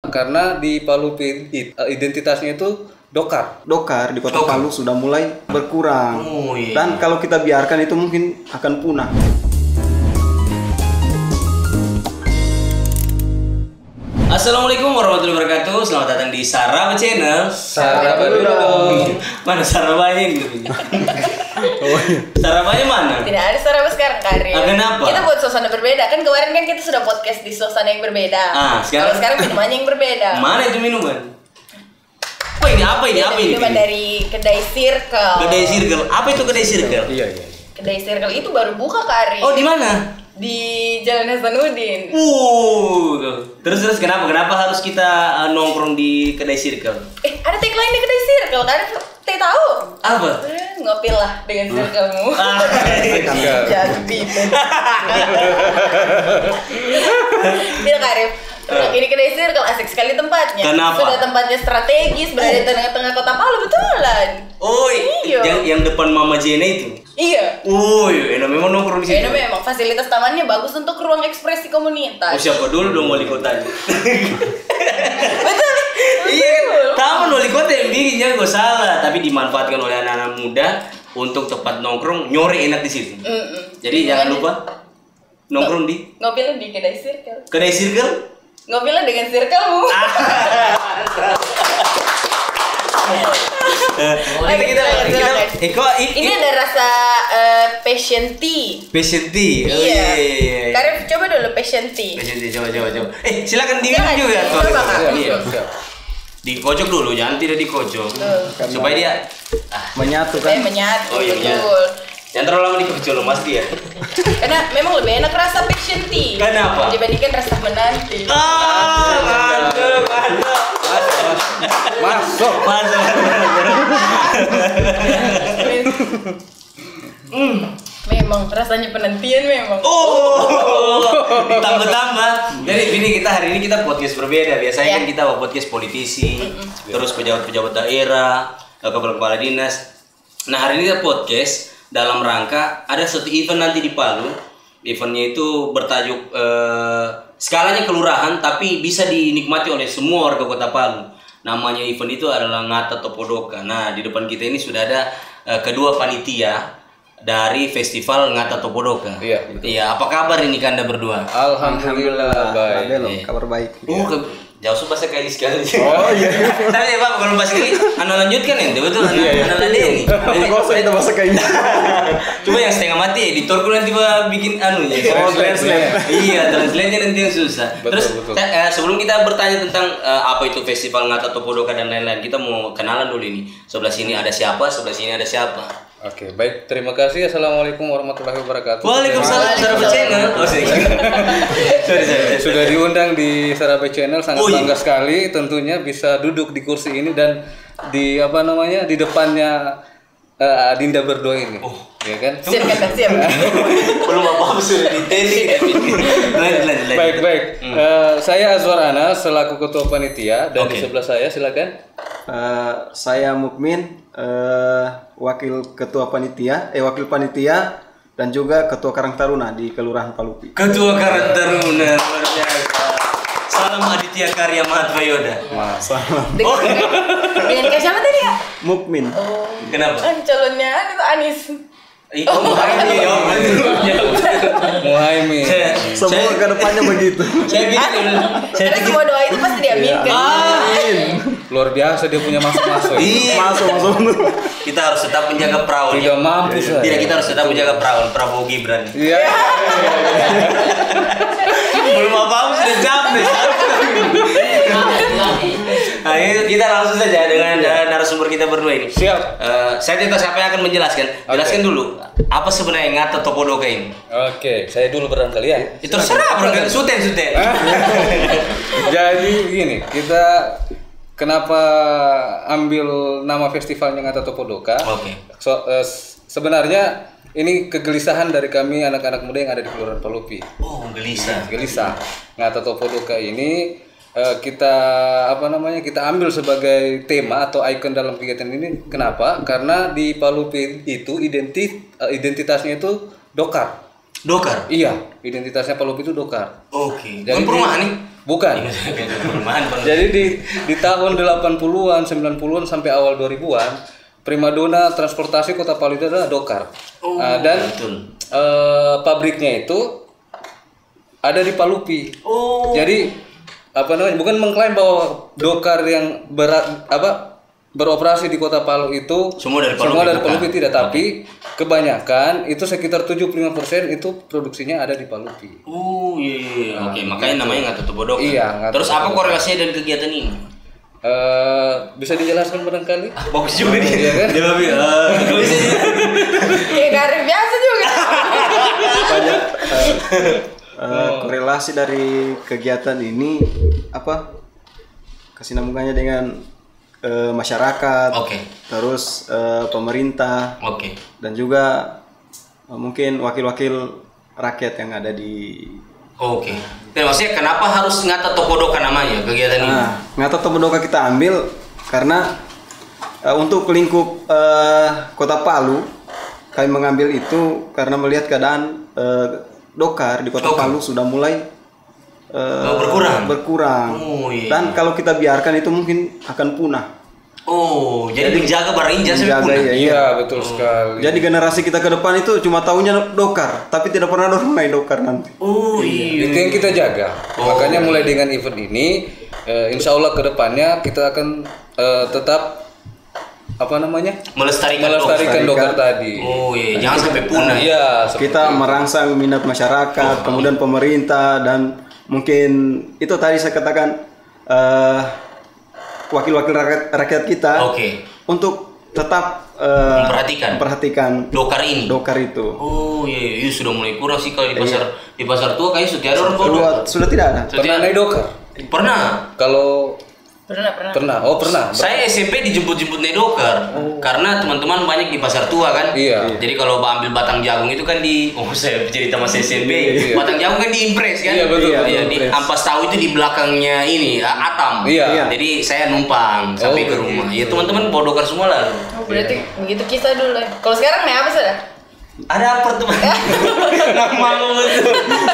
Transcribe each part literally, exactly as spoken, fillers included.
Karena di Palu identitasnya itu dokar. Dokar di Kota Palu sudah mulai berkurang. Oh, iya. Dan kalau kita biarkan itu mungkin akan punah. Assalamualaikum warahmatullahi wabarakatuh. Selamat datang di Saraba Channel. Saraba dulu. Mana Sarabanya gitu? Sarabanya mana? Tidak ada Saraba sekarang, Karim. Ah, kenapa? Kita buat suasana berbeda. Kan kemarin kan kita sudah podcast di suasana yang berbeda. Ah, sekarang? Kalau sekarang minumannya yang berbeda. Mana itu minuman? Apa ini? Apa ini? Apa ini? Minuman dari kedai Circle. Kedai Circle. Apa itu kedai Circle? Iya, iya. Kedai Circle itu baru buka, Karim. Oh, di mana? Di Jalan Hasanuddin. Uh, terus terus kenapa kenapa harus kita uh, nongkrong di kedai Circle? Eh, ada tagline di kedai Circle, Karim. Teh tahu? Apa? Eh, ngopi lah dengan circle-mu. Ah, Jangan bibir. Tidak, Karim. Ini kedai Circle asik sekali tempatnya. Kenapa? Sudah tempatnya strategis, berada di tengah-tengah kota Palu, betulan. Oh, Iya. yang yang depan Mama Jena itu. Iya. Oh, enak memang nongkrong di situ. Ini memang fasilitas tamannya bagus untuk ruang ekspresi komunitas. Oh, siapa dulu dong wali kotanya? Betul. Iya kan, taman wali kota yang bikinnya gue salah, tapi dimanfaatkan oleh anak-anak muda untuk tempat nongkrong, nyore enak di situ. Mm-mm. Jadi jangan lupa nongkrong di Ngopi lah di kedai Circle. kedai Circle. Ngopi lah dengan circle-mu. Kita kita kita eh kok i- Ini i- ada rasa eh, passion tea. passion tea. Oh Iya. iya iya iya. Karim coba dulu passion tea. Passion tea coba coba coba. Eh silakan diminum Silakan, juga coba, tuh. Kak. Iya. Dikocok dulu, jangan tidak dikocok. Tuh. Supaya dia ah, Menyatu Supaya kan? menyatu, Oh, iya, betul. jangan terlalu lama dikocok loh Mas dia. Karena memang lebih enak rasa passion tea. Kenapa? Dibandingkan rasa menanti. Ah, mantap, mantap. Masuk. Mantap. Hmm. Memang rasanya penantian memang. Oh, ditambah-tambah. Jadi ini kita hari ini kita podcast berbeda. Biasanya Ya. kan kita podcast politisi, terus pejabat-pejabat daerah, kepala-kepala dinas. Nah hari ini kita podcast dalam rangka ada satu event nanti di Palu. Eventnya itu bertajuk eh, skalanya kelurahan, tapi bisa dinikmati oleh semua warga Kota Palu. Namanya event itu adalah Ngata Topodoka. Nah di depan kita ini sudah ada eh, kedua panitia dari festival Ngata Topodoka. Iya, betul. Iya, apa kabar ini Kanda berdua? Alhamdulillah baik. Ada loh, Iya. kabar baik. Oh, ke, jauh sudah bahasa kayak sekali. Oh iya. Tapi ya Pak, kalau bahasa ini, anda lanjutkan ente betul, anda Iya, iya. anda ada ini. Gak usah kita bahasa kayak Cuma yang setengah mati, editorku nanti Pak bikin anu ya. Oh, translate. Iya, translate-nya nanti yang susah. Betul, Terus betul. te- eh, sebelum kita bertanya tentang eh, apa itu festival Ngata Topodoka dan lain-lain, kita mau kenalan dulu ini. Sebelah sini ada siapa, sebelah sini ada siapa. Oke, baik. Terima kasih. Assalamualaikum warahmatullahi wabarakatuh. Waalaikumsalam, Saraba Channel. Oh, sorry. sorry, sorry. Sudah diundang di Saraba Channel, sangat Oh, iya. bangga sekali tentunya bisa duduk di kursi ini dan di apa namanya di depannya eh, Adinda berdua ini. Oh. Ya kan? Siap kata siap. Belum apa-apa sudah ditending. Lanjut, lanjut, lanjut. Baik, baik. Hmm. Eh, saya Azwar Anas selaku ketua panitia dan Oke. di sebelah saya silakan. Eh, saya Mukmin, eh, wakil ketua panitia, eh wakil panitia dan juga ketua Karang Taruna di Kelurahan Palupi. Ketua Karang Taruna luar biasa. Salam Aditya Karya Mahatma Yoda. Dengan dengan kayak siapa tadi ya? Mukmin. Oh. Kenapa? Kan calonnya itu Anis. Ih, oh, Muhammad ya. Muhaimin. Saya Semua ke depannya begitu. saya pikir saya Karena pikir semua doa itu pasti diaminkan. Luar biasa dia punya masuk-masuk. iya. Masuk, masuk. Kita harus tetap menjaga perawan. Tidak ya. mampu saya. Tidak, kita harus tetap menjaga perawan. Prabowo Gibran. Iya. Belum apa-apa sudah jawab deh. Nah, ini kita langsung saja dengan uh, narasumber kita berdua ini. Siap. Eh, saya tidak tahu siapa yang akan menjelaskan. Jelaskan Oke. dulu apa sebenarnya Ngata Topodoka ini. Oke, saya dulu barangkali ya. Itu terserah, bro. Suten, suten. Jadi gini, kita kenapa ambil nama festivalnya Ngata Topodoka? Oke. So, eh, sebenarnya ini kegelisahan dari kami anak-anak muda yang ada di Kelurahan Palupi. Oh, gelisah. Gelisah. Ngata Topodoka ini eh, kita apa namanya? Kita ambil sebagai tema atau ikon dalam kegiatan ini. Kenapa? Karena di Palupi itu identit eh, identitasnya itu dokar. Dokar. Iya, identitasnya Pak Lupi itu dokar. Oke. Jadi Bukan perumahan di- nih. Bukan. Perumahan. Jadi di di tahun delapan puluhan, sembilan puluhan sampai awal dua ribuan, primadona transportasi Kota Palu itu adalah dokar. Oh, Nah, dan betul. eh, pabriknya itu ada di Pak Lupi. Oh. Jadi apa namanya? Bukan mengklaim bahwa dokar yang berat apa beroperasi di Kota Palu itu Semua dari Pak semua Lupi, dari Pak bukan? Lupi tidak, tapi kebanyakan itu sekitar tujuh puluh lima persen itu produksinya ada di Pak Lupi. Oh iya, iya, iya. Oke, makanya namanya nggak tutup bodok. Iya, Ngata Terus apa korelasinya dengan kegiatan ini? Eh, bisa dijelaskan barangkali? Bagus juga nih. Iya kan? Dia lebih. Gak bisa. Kayak Karim biasa juga. banyak eh, eh, korelasi dari kegiatan ini apa kesinambungannya dengan eh, masyarakat, Oke. terus eh, pemerintah Oke. dan juga eh, mungkin wakil-wakil rakyat yang ada di Oke. Dan maksudnya kenapa harus Ngata Topodoka namanya kegiatan ini? Nah, Ngata Topodoka kita ambil karena eh, untuk lingkup eh, Kota Palu kami mengambil itu karena melihat keadaan eh, dokar di Kota Oke. Palu sudah mulai eh, Oh, berkurang? berkurang. Oh, iya. Dan kalau kita biarkan itu mungkin akan punah. Oh, jadi menjaga barang injak sampai Menjaga, punah. iya. Iya, betul sekali. Jadi generasi kita ke depan itu cuma tahunya dokar, tapi tidak pernah dorong naik dokar nanti. Oh iya. Itu yang kita jaga. Oh, Makanya mulai dengan event ini, eh, insya Allah kedepannya kita akan eh, tetap apa namanya Melestarikan, melestarikan dokar tadi. Oh iya, jangan sampai punah. ya. Iya, seperti Kita merangsang minat masyarakat, kemudian pemerintah dan mungkin itu tadi saya katakan eh, wakil-wakil rakyat, rakyat kita Oke. untuk tetap eh, Memperhatikan. memperhatikan Dokar ini. dokar itu. Oh iya, iya sudah mulai kurang sih kalau di pasar di pasar tua kayaknya sudah ada orang bawa Kedua, dokar. sudah tidak ada. pernah naik dokar. Pernah. Kalau Pernah, pernah. pernah, oh pernah. Saya S M P dijemput-jemput naik dokar karena teman-teman banyak di pasar tua kan. Iya. Jadi kalau ambil batang jagung itu kan di oh saya cerita mas S M P, Iya. batang jagung kan di impres kan. Iya, betul, Iya, betul, di impres. ampas tahu itu di belakangnya ini a- Atam. Iya. Jadi saya numpang sampai Oh, ke rumah. Ya teman-teman bawa dokar semua lah. Oh, berarti begitu kisah dulu. ya. Kalau sekarang nih apa sudah? Ada apa teman? Nama betul.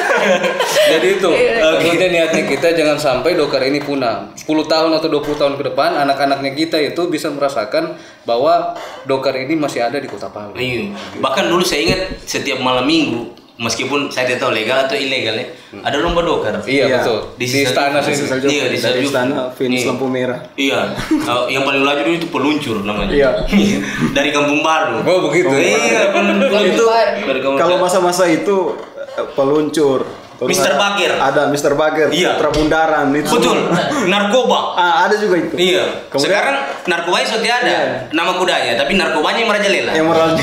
Jadi itu maksudnya niatnya kita jangan sampai dokar ini punah. sepuluh tahun atau dua puluh tahun ke depan anak-anaknya kita itu bisa merasakan bahwa dokar ini masih ada di Kota Palu. Iya. Bahkan dulu saya ingat setiap malam minggu, meskipun saya tidak tahu legal atau ilegal ya, ada lomba dokar. Iya, Iya. betul. Di, istana Di sih. Seljuk, Iya, di dari Seljuk. istana Finish Iya. lampu merah. Iya, uh, yang paling laju dulu itu peluncur namanya. Iya. Dari Kampung Baru. Oh, begitu. Iya, peluncur. Itu Dari Kampung kalau Baru. masa-masa itu eh, peluncur. Terus Mister ada- Bagir. Ada Mister Bagir. Iya. Putra Bundaran itu. Betul. Narkoba. Ah, ada juga itu. Iya. Kemudian- Sekarang narkobanya sudah ada Iya. nama kudanya, tapi narkobanya yang merajalela. Yang merah.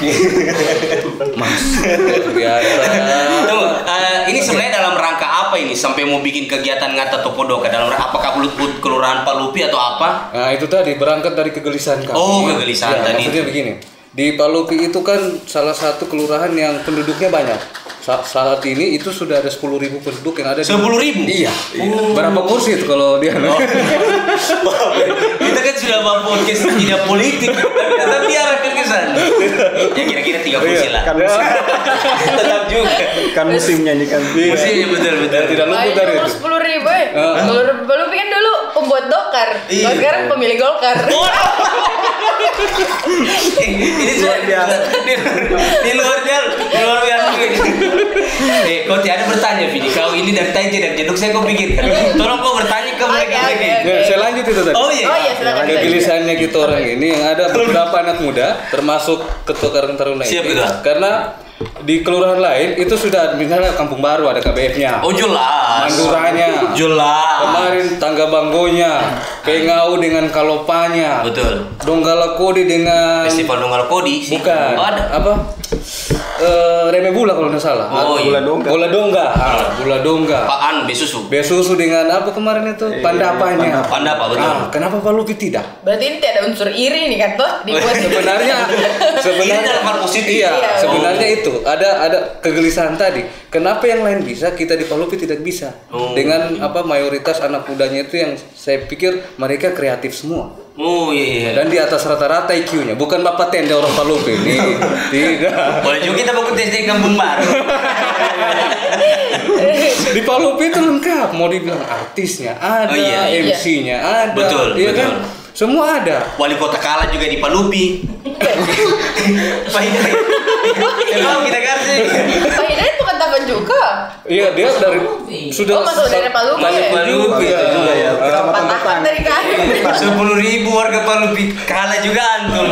Biasa. Tunggu, eh, ini sebenarnya dalam rangka apa ini sampai mau bikin kegiatan Ngata Topodoka dalam rangka apakah Lut Kelurahan Palupi atau apa? Nah, itu tadi berangkat dari kegelisahan kami. Oh, kegelisahan Ya, tadi maksudnya itu. begini. Di Palupi itu kan salah satu kelurahan yang penduduknya banyak. Sa- saat ini itu sudah ada sepuluh ribu penduduk yang ada di sepuluh ribu? Iya. Oh. Berapa kursi itu kalau dia? Kita kan sudah bahas podcast tidak politik, tapi arahkan ke sana. Ya kira-kira tiga kursi lah. Kan musim, Tetap juga. kan musimnya ini kan. Musimnya betul-betul. Tidak luput dari itu. sepuluh ribu ya. Kalau belum kan dulu pembuat dokar. Iya. Kalau sekarang pemilik golkar. Ini luar biasa. Di luar biasa, di luar biasa. Eh, kau tiada bertanya, Vini. Kau ini dari tadi tidak jeduk saya kau pikirkan. Tolong kau bertanya ke mereka Oke, lagi. oke. Ya, saya lanjut itu tadi. Oh iya. Oh iya, silakan. Kegelisahannya kita orang ini yang ada beberapa anak muda termasuk ketua Karang Taruna Siap, ini. Ketua. Karena di kelurahan lain itu sudah misalnya Kampung Baru ada K B F-nya. Oh jelas. Manduranya. Jelas. Kemarin Tangga Banggonya, Pengau dengan Kalopanya, Betul. Donggala Kodi dengan Festival Donggala Kodi sih. bukan Oh, ada. apa? Eh Reme Bula kalau nggak salah. Oh, iya. Bola dongga. Bola Dongga, ah, Bola Dongga. Pak An Besusu. Besusu dengan apa kemarin itu? Pandapanya. Pandapa betul. Ah, kenapa Pak Lupi tidak? Berarti ini tidak ada unsur iri nih kan toh dibuat Sebenarnya sebenarnya Ini dalam hal positif. Iya, Iya. sebenarnya itu ada ada kegelisahan tadi. Kenapa yang lain bisa, kita di Palupi tidak bisa? Oh. Dengan apa mayoritas anak mudanya itu yang saya pikir mereka kreatif semua. Oh iya. Dan di atas rata-rata I Q-nya, bukan bapak tenda orang Palupi ini. Tidak. Boleh juga kita baku tes di Kampung Baru. Di Palupi itu lengkap, mau dibilang artisnya ada, Oh, iya, M C-nya ada, Betul, iya betul. kan? Semua ada. Wali kota kalah juga di Palupi. Pak Hidayat. Tahu kita kasih. Pak Hidayat bukan Tapan juga. Iya, dia dari sudah Oh, masuk dari Palupi. Palupi Palupi juga. itu juga ya. Kecamatan Patahkan Batang. dari kayu. Sepuluh ribu warga Palupi kalah juga antum.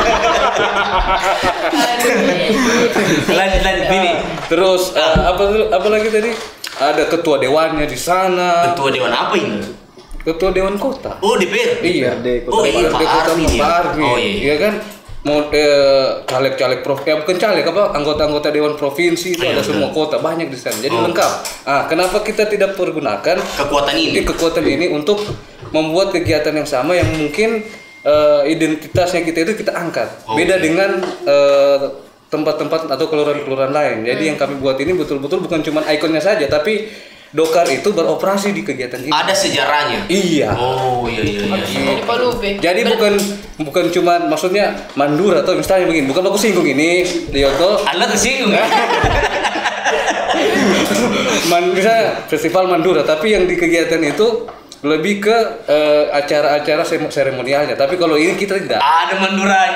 Lanjut lanjut ini. Terus eh, apa apa lagi tadi? Ada ketua dewannya di sana. Ketua dewan apa ini? Ketua dewan kota. Oh D P R. Iya, Oh iya Pak Dia kota Armi dia. Pak Armi. Oh iya. Iya kan? Mau eh, caleg-caleg prof, ya bukan caleg apa anggota-anggota dewan provinsi itu Iya, ada betul. semua kota banyak di sana. Jadi Oh. lengkap. Ah, kenapa kita tidak pergunakan Kekuatan ini. ini kekuatan ini untuk membuat kegiatan yang sama yang mungkin eh, identitasnya kita itu kita angkat. Oh, Beda oke. dengan eh, tempat-tempat atau kelurahan-kelurahan lain. Jadi Hmm. yang kami buat ini betul-betul bukan cuma ikonnya saja, tapi Dokar itu beroperasi di kegiatan ini. Ada sejarahnya. Iya. Oh iya iya iya. iya. Di Palupi. Jadi bukan bukan cuma maksudnya mandur atau misalnya begini, bukan aku singgung ini, Lioto. Anda tersinggung ya? Man, misalnya festival Mandura, tapi yang di kegiatan itu lebih ke eh, acara-acara sem- seremonialnya. Tapi kalau ini kita tidak. Ada Manduranya.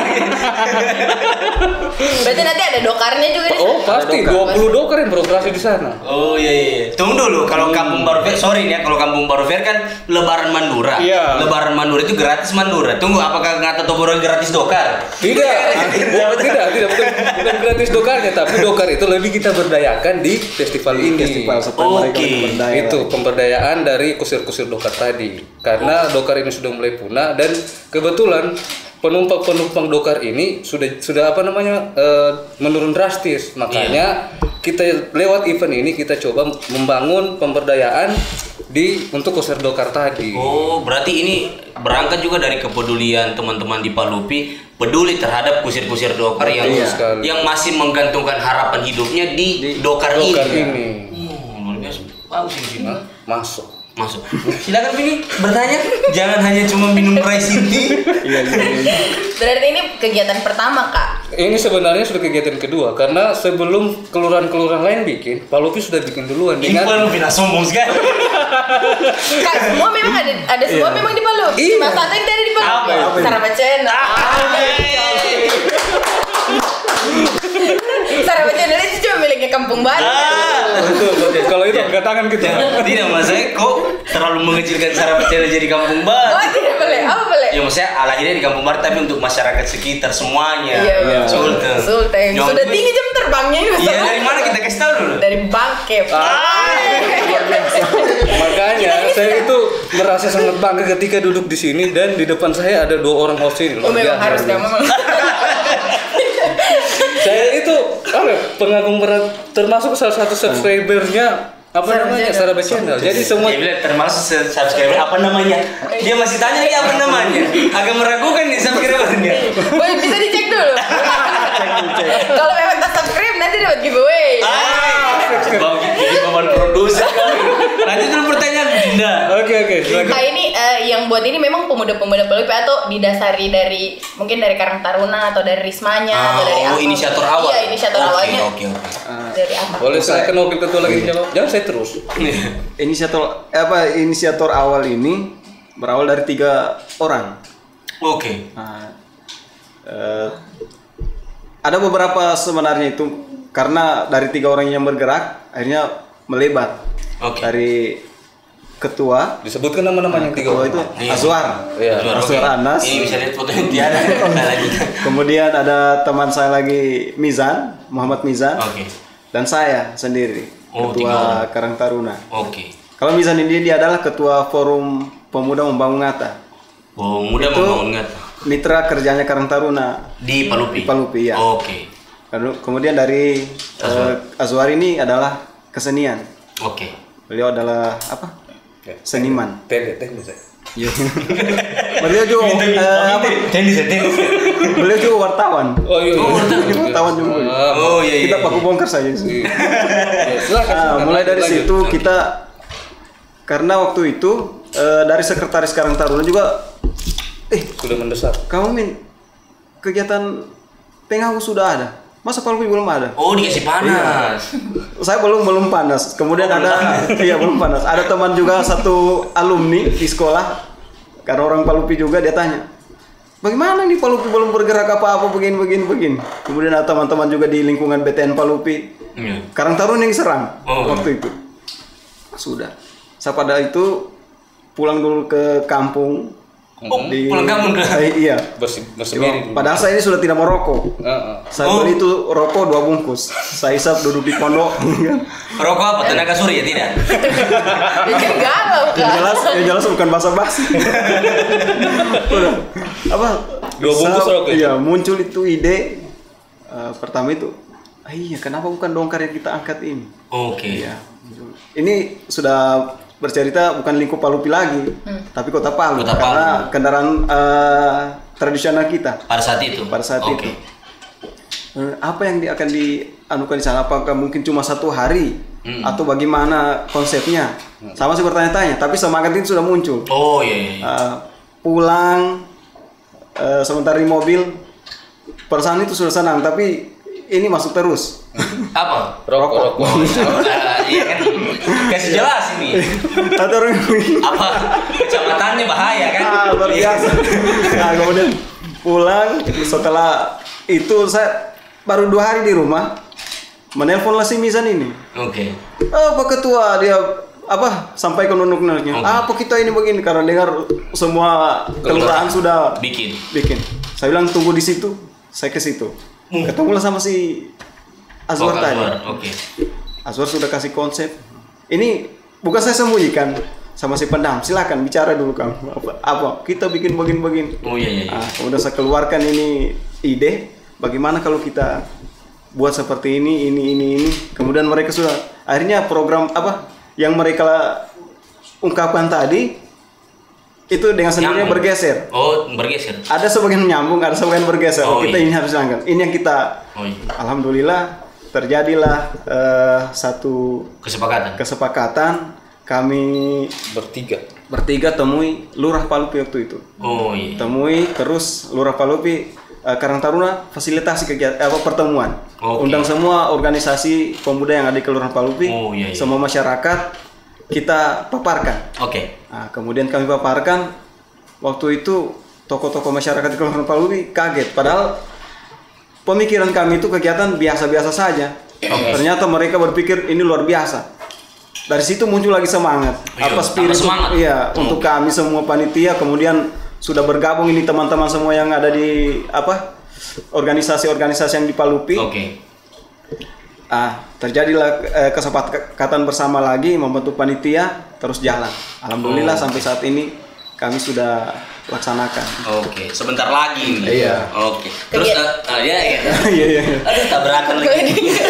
Berarti nanti ada dokarnya juga di Oh sana. pasti dokar. dua puluh dokar yang beroperasi di sana. Oh iya iya. Tunggu dulu, kalau Kampung Baru Fair, sorry nih ya, kalau Kampung Baru Fair kan Lebaran Mandura. Iya. Lebaran Mandura itu gratis Mandura. Tunggu, apakah Ngata Toboro gratis dokar? Tidak, tidak, tidak, tidak bukan, bukan gratis dokarnya, tapi dokar itu lebih kita berdayakan di festival ini. Festival supaya mereka Oke. lebih berdaya. Itu pemberdayaan dari kusir-kusir dokar tadi. Karena dokar ini sudah mulai punah dan kebetulan penumpang-penumpang dokar ini sudah sudah apa namanya eh, menurun drastis. Makanya kita lewat event ini kita coba membangun pemberdayaan di untuk kusir dokar tadi. Oh, berarti ini berangkat juga dari kepedulian teman-teman di Palupi, peduli terhadap kusir-kusir dokar yang Betul sekali. yang masih menggantungkan harapan hidupnya di, dokar, Dokar ini. ini. Hmm, luar biasa. Bagus ini sini. Hah? Masuk. Masuk. Silakan Vini bertanya. Jangan hanya cuma minum rice tea. Iya, iya, iya. Berarti ini kegiatan pertama, Kak. Ini sebenarnya sudah kegiatan kedua karena sebelum kelurahan-kelurahan lain bikin, Palupi sudah bikin duluan Ini dengan Palupi nah sombong sekali. Kak, semua memang ada ada semua Iya. memang di Palupi. Iya. Mas Satu yang dari di Palupi. Apa? Apa ini? Sarabacen. Sarabacen itu cuma miliknya Kampung Baru. Ah. betul, betul. Kalau itu angkat tangan kita. Tidak, mas saya kok terlalu mengecilkan Sarabacen jadi Kampung Oh, Baru. tidak boleh. Apa boleh? Ya maksudnya lahirnya di Kampung Baru tapi untuk masyarakat sekitar semuanya. Iya, iya. Sultan. Sultan. Yang Sudah penting- tinggi jam terbangnya ini. Iya, dari mana kita kasih tahu dulu? Dari Bangke. Makanya saya itu merasa sangat bangga ketika duduk di sini dan di depan saya ada dua orang host ini. Oh, Luar memang biasa. harus dah, memang. Saya itu apa pengagum berat termasuk salah satu subscribernya apa namanya Saraba Channel. Jadi semua Dia bilang termasuk se- subscriber apa namanya? Dia masih tanya lagi apa namanya? Agak meragukan nih subscribernya. Boy, bisa dicek dulu. Kalau memang tak subscribe nanti dapat giveaway. Bang jadi paman produser kali. Nanti dulu pertanyaan Dinda. Oke oke. silakan. Nah ini eh, yang buat ini memang pemuda-pemuda Palupi atau didasari dari mungkin dari Karang Taruna atau dari Rismanya atau dari oh, apa? inisiator awal. Iya, inisiator Oke, awalnya. Oke, oke. Dari apa? Boleh silakan wakil ketua lagi jawab. Jangan saya terus. Inisiator apa inisiator awal ini berawal dari tiga orang. Oke. Nah, eh, ada beberapa sebenarnya itu karena dari tiga orang yang bergerak akhirnya melebar. Oke. Dari ketua, Disebutkan nama-nama yang tiga ketua orang. itu Iya. Azwar, Iya. Oke. Azwar Anas. Ini bisa lihat fotonya Tiara. Nah, lanjut. Kemudian ada teman saya lagi Mizan, Muhammad Mizan, Oke. dan saya sendiri, Oh, tiga ketua orang. Karang Taruna. Oke. Kalau Mizan ini dia adalah ketua Forum Pemuda Membangun Ngata. Oh, mudah Itu membangun Ngata. mitra kerjanya Karang Taruna. Di Palupi. Di Palupi, ya. Oke. Lalu kemudian dari eh, Azwar ini adalah kesenian. Oke. Beliau adalah apa? Seniman. Tende tende saya. Beliau juga eh, apa? Tenis, tenis. Beliau juga wartawan. Oh iya. Oh, iya. Wartawan juga. Ah, Oh iya iya. Kita paku bongkar saja. iya. Ya, silakan, Ah, silakan. mulai dari Lanjut. situ kita karena waktu itu eh, dari sekretaris Karang Taruna juga eh Sudah mendesak. kamu Min, kegiatan pengahu sudah ada, masa palupi belum ada? Oh, dikasih panas. Saya belum belum panas. Kemudian Oh, ada iya belum panas. Ada teman juga satu alumni di sekolah, karena orang Palupi juga, dia tanya, bagaimana nih Palupi belum bergerak apa-apa begini begini begini. Kemudian ada teman-teman juga di lingkungan B T N Palupi, Iya. Karang Taruna yang serang Oh. waktu itu. Sudah. Saya pada itu pulang dulu ke kampung. Oh, pulang kampung dah. Eh, iya. Bersih bersemedi. Padahal saya ini sudah tidak merokok. Heeh. Saya Oh. beli itu rokok dua bungkus. Saya isap duduk di pondok. Rokok apa? Tenaga surya tidak? Bikin galau yang kan. jelas, yang jelas bukan basa-basi. Udah. Apa? Dua bungkus Sa- rokok itu? Iya, muncul itu ide. eh, pertama itu, ah, iya kenapa bukan dongkar yang kita angkat ini? Oke. Iya. Ini sudah bercerita bukan lingkup Palupi lagi, tapi Kota Palu. Kota karena kendaraan eh, tradisional kita. Pada saat itu. Pada saat Oke. itu. Eh, apa yang di, akan dianukan di sana? Apakah mungkin cuma satu hari Hmm. atau bagaimana konsepnya? Sama sih bertanya-tanya, tapi semangat itu sudah muncul. Oh iya. iya. Eh, pulang eh, sementara di mobil, perasaan itu sudah senang, tapi ini masuk terus. Apa? Rokok, rokok. Ah, iya kan? Kasih jelas ini. Atau orang Apa? Kecamatannya bahaya kan? ah, luar biasa. Nah, kemudian pulang setelah itu saya baru dua hari di rumah, menelponlah si Mizan ini. Oke. Oh, Pak Ketua, dia apa sampai ke nunuk-nunuknya. Oke. Apa kita ini begini karena dengar semua kelurahan sudah Bikin. bikin. Saya bilang tunggu di situ, saya ke situ. Ketemulah sama si Azwar Oh, tadi. Azwar, Oke. Azwar sudah kasih konsep. Ini bukan saya sembunyikan sama si pendam. Silakan bicara dulu kamu. Apa, apa? Kita bikin begini-begini. Oh iya iya. iya. Ah, kemudian saya keluarkan ini ide. Bagaimana kalau kita buat seperti ini, ini, ini, ini. Kemudian mereka sudah akhirnya program apa yang mereka ungkapkan tadi itu dengan sendirinya Nyambung. bergeser. Oh bergeser. Ada sebagian nyambung, ada sebagian bergeser. Oh, Oh, kita iya. ini harus langgan. Ini yang kita, Oh iya. alhamdulillah terjadilah eh, satu Kesepakatan. kesepakatan kami Bertiga. bertiga temui Lurah Palupi waktu itu. Oh iya. Temui terus Lurah Palupi eh, Karang Taruna fasilitasi kegiatan apa pertemuan. Oke. Undang semua organisasi pemuda yang ada di Kelurahan Palupi, Oh, iya, iya. semua masyarakat kita paparkan. Oke. Nah, kemudian kami paparkan waktu itu tokoh-tokoh masyarakat di Kelurahan Palupi kaget padahal pemikiran kami itu kegiatan biasa-biasa saja. Ternyata mereka berpikir ini luar biasa. Dari situ muncul lagi semangat. Iya, Apa spirit tambah semangat. iya Oh. untuk kami semua panitia kemudian sudah bergabung ini teman-teman semua yang ada di apa organisasi-organisasi yang di Palupi. Oke. Ah, terjadilah eh, kesepakatan bersama lagi membentuk panitia terus jalan. Alhamdulillah Oh. sampai saat ini kami sudah laksanakan. Oke. Sebentar lagi nih. Iya. Oke. Terus Kegiatan- uh, uh, ya ya. Iya iya. Aduh tabrakan lagi.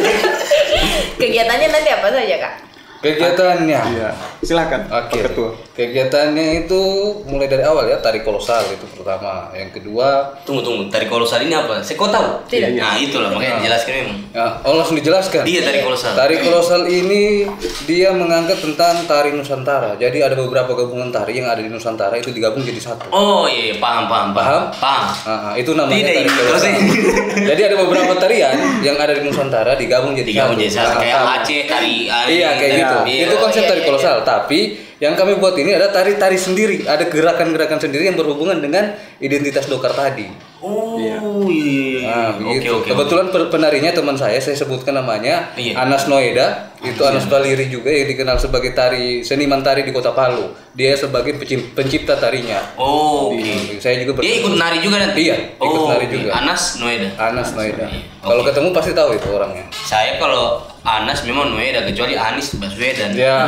Kegiatannya nanti apa saja kak? Kegiatannya. Iya. Silakan Oke. Pak Ketua. Kegiatannya itu mulai dari awal ya, tari kolosal itu pertama. Yang kedua, Tunggu tunggu. Tari kolosal ini apa? Saya kok tahu? Tidak. Nah itulah makanya jelaskan memang. ya, oh langsung dijelaskan. Iya tari kolosal. Tari kolosal ini dia mengangkat tentang tari Nusantara. Jadi ada beberapa gabungan tari yang ada di Nusantara itu digabung jadi satu. Oh iya, iya. paham paham Paham? paham. Nah, itu namanya Tidak, tari ini kolosal. terus ini. Jadi ada beberapa tarian yang ada di Nusantara digabung jadi Digabung jadi satu Nah, kayak sama. Aceh tari. Iya kayak tari- gitu. iya. Itu konsep iya, tari iya, kolosal. Tapi yang kami buat ini ada tari-tari sendiri, ada gerakan-gerakan sendiri yang berhubungan dengan identitas Dokar tadi. Oh Iya. iya. Nah, Oke begitu. oke. Kebetulan per- penarinya teman saya, saya sebutkan namanya Iya. Anas Noeda. Itu Anas Baliri juga yang dikenal sebagai tari seniman tari di Kota Palu. Dia sebagai pencip- pencipta tarinya. Oh, Di- oke. Saya juga Dia ikut bertemu- nari juga nanti. Iya, ikut oh, nari oke. juga. Anas Noeda. Anas Noeda. Oke. Kalau ketemu pasti tahu itu orangnya. Saya kalau Anas memang Noeda kecuali Anis Baswedan. Ya.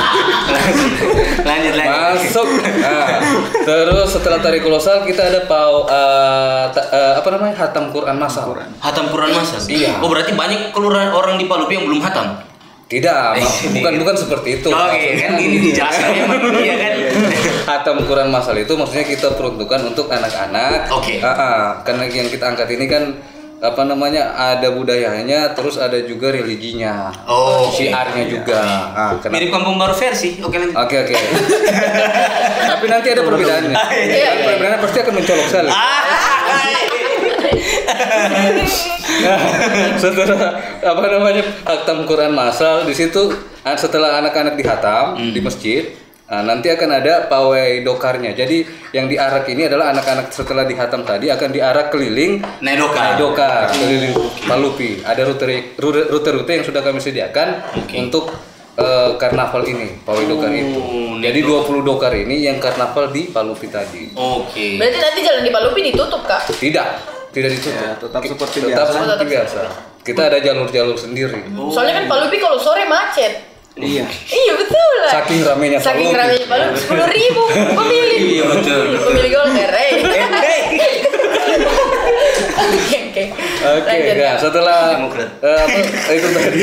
lanjut lanjut. Masuk. Nah, terus setelah tari kolosal kita ada pau eh, ta- eh, apa namanya? Hatam Quran masal. Hatam Quran masal. Iya. Oh berarti banyak kelurahan orang di Palupi yang belum hatam. Tidak, ma- bukan bukan seperti itu. Oke kan ini dijelaskan memang iya kan. Hatam Quran masal itu maksudnya kita peruntukan untuk anak-anak. Oke. Ah, ah. Karena yang kita angkat ini kan apa namanya ada budayanya, terus ada juga religinya, Oh, syiarnya juga. Ah, kenapa? Mirip kampung baru versi. Oke lanjut. Oke oke. Tapi nanti ada perbedaannya. Iya, iya. Perbedaannya pasti akan mencolok sekali. Nah, setelah apa namanya aktam Quran massal di situ, setelah anak-anak dihatam Hmm. di masjid, nah, nanti akan ada pawai dokarnya. Jadi yang diarak ini adalah anak-anak setelah dihatam tadi akan diarak keliling Naik dokar. naik dokar keliling Palupi. Ada rute rute-rute yang sudah kami sediakan Oke. untuk eh, karnaval ini, pawai dokar itu. naik Jadi dua puluh dokar ini yang karnaval di Palupi tadi. Oke. Berarti nanti jalan di Palupi ditutup, Kak? Tidak, tidak ditutup. Ya, tetap seperti Tetap biasa. seperti biasa. Kita ada jalur-jalur sendiri. Soalnya kan Palupi kalau sore macet. Iya. Iya betul lah. Saking ramenya Saking Palupi. ramenya Palupi sepuluh ribu pemilih. Iya, betul, betul. Pemilih Golkar, eh. Oke oke. Oke, Lanjut. ya setelah Demokrat. eh, apa itu tadi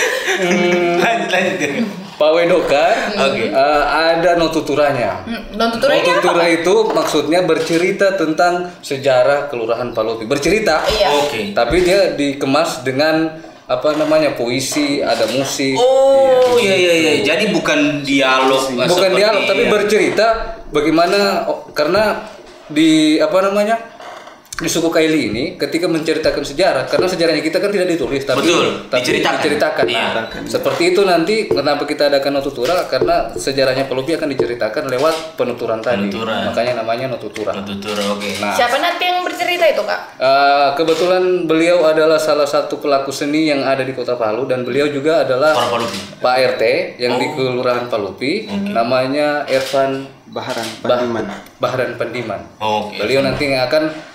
hmm, Lanjut lanjut. pawai dokar, Oke. eh, ada notuturanya. Hmm, non tuturnya apa? Notutura itu maksudnya bercerita tentang sejarah Kelurahan Palupi. Bercerita, Iya. Oke. tapi dia dikemas dengan apa namanya puisi, ada musik. Oh iya iya iya. Jadi bukan dialog. eh, Bukan seperti- dialog tapi bercerita bagaimana oh, karena di apa namanya di suku Kaili ini ketika menceritakan sejarah, karena sejarahnya kita kan tidak ditulis tapi, Betul, tapi diceritakan. diceritakan. Iya. Nah, seperti itu nanti kenapa kita adakan notutura, karena sejarahnya Palupi akan diceritakan lewat penuturan tadi. Penuturan. Makanya namanya notutura. Tutur oke. Nah, Siapa nanti yang bercerita itu, Kak? eh, kebetulan beliau adalah salah satu pelaku seni yang ada di Kota Palu, dan beliau juga adalah Orang Palupi. Pak R T yang di Oh. Kelurahan Palupi, namanya Irfan Baharan Bah- Pandiman. Bahran Pendiman. Oke. Beliau nanti yang akan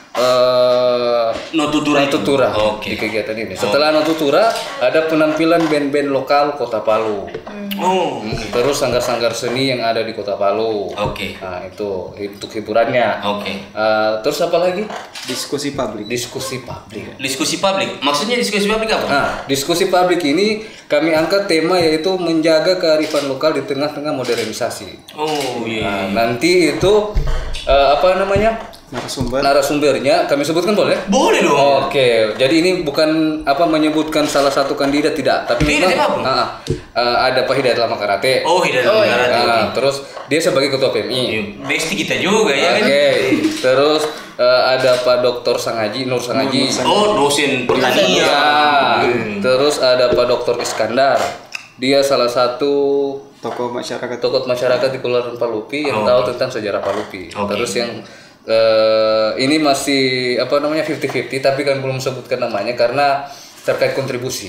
eh Notutura itu? notutura Oke. di kegiatan ini. Setelah notutura ada penampilan band-band lokal Kota Palu. Oh. Terus sanggar-sanggar seni yang ada di Kota Palu. Oke. Nah, itu untuk hiburannya. Oke. Eh, terus apa lagi? Diskusi publik. Diskusi publik. Diskusi publik. Maksudnya diskusi publik apa? Nah, diskusi publik ini kami angkat tema yaitu menjaga kearifan lokal di tengah-tengah modernisasi. Oh iya. Nah, nanti itu eh, apa namanya? Narasumber. Narasumbernya kami sebutkan boleh? Boleh dong. Oke, jadi ini bukan apa menyebutkan salah satu kandidat tidak, tapi Tidak, memang tidak. ah, ah, ada Pak Hidayat Lama Karate. Oh Hidayat Oh, Lama iya. Karate. Ah, terus dia sebagai ketua P M I. Iya, Besti kita juga ya kan. Oke, terus eh, ada Pak Doktor Sangaji, Nur Sangaji. Oh dosen pertanian. Ya, terus ada Pak Doktor Iskandar. Dia salah satu Tokoh masyarakat. tokoh masyarakat di Kelurahan Palupi yang Oh, tahu oke. tentang sejarah Palupi. Oke. Terus yang eh, ini masih apa namanya fifty fifty, tapi kan belum sebutkan namanya karena terkait kontribusi.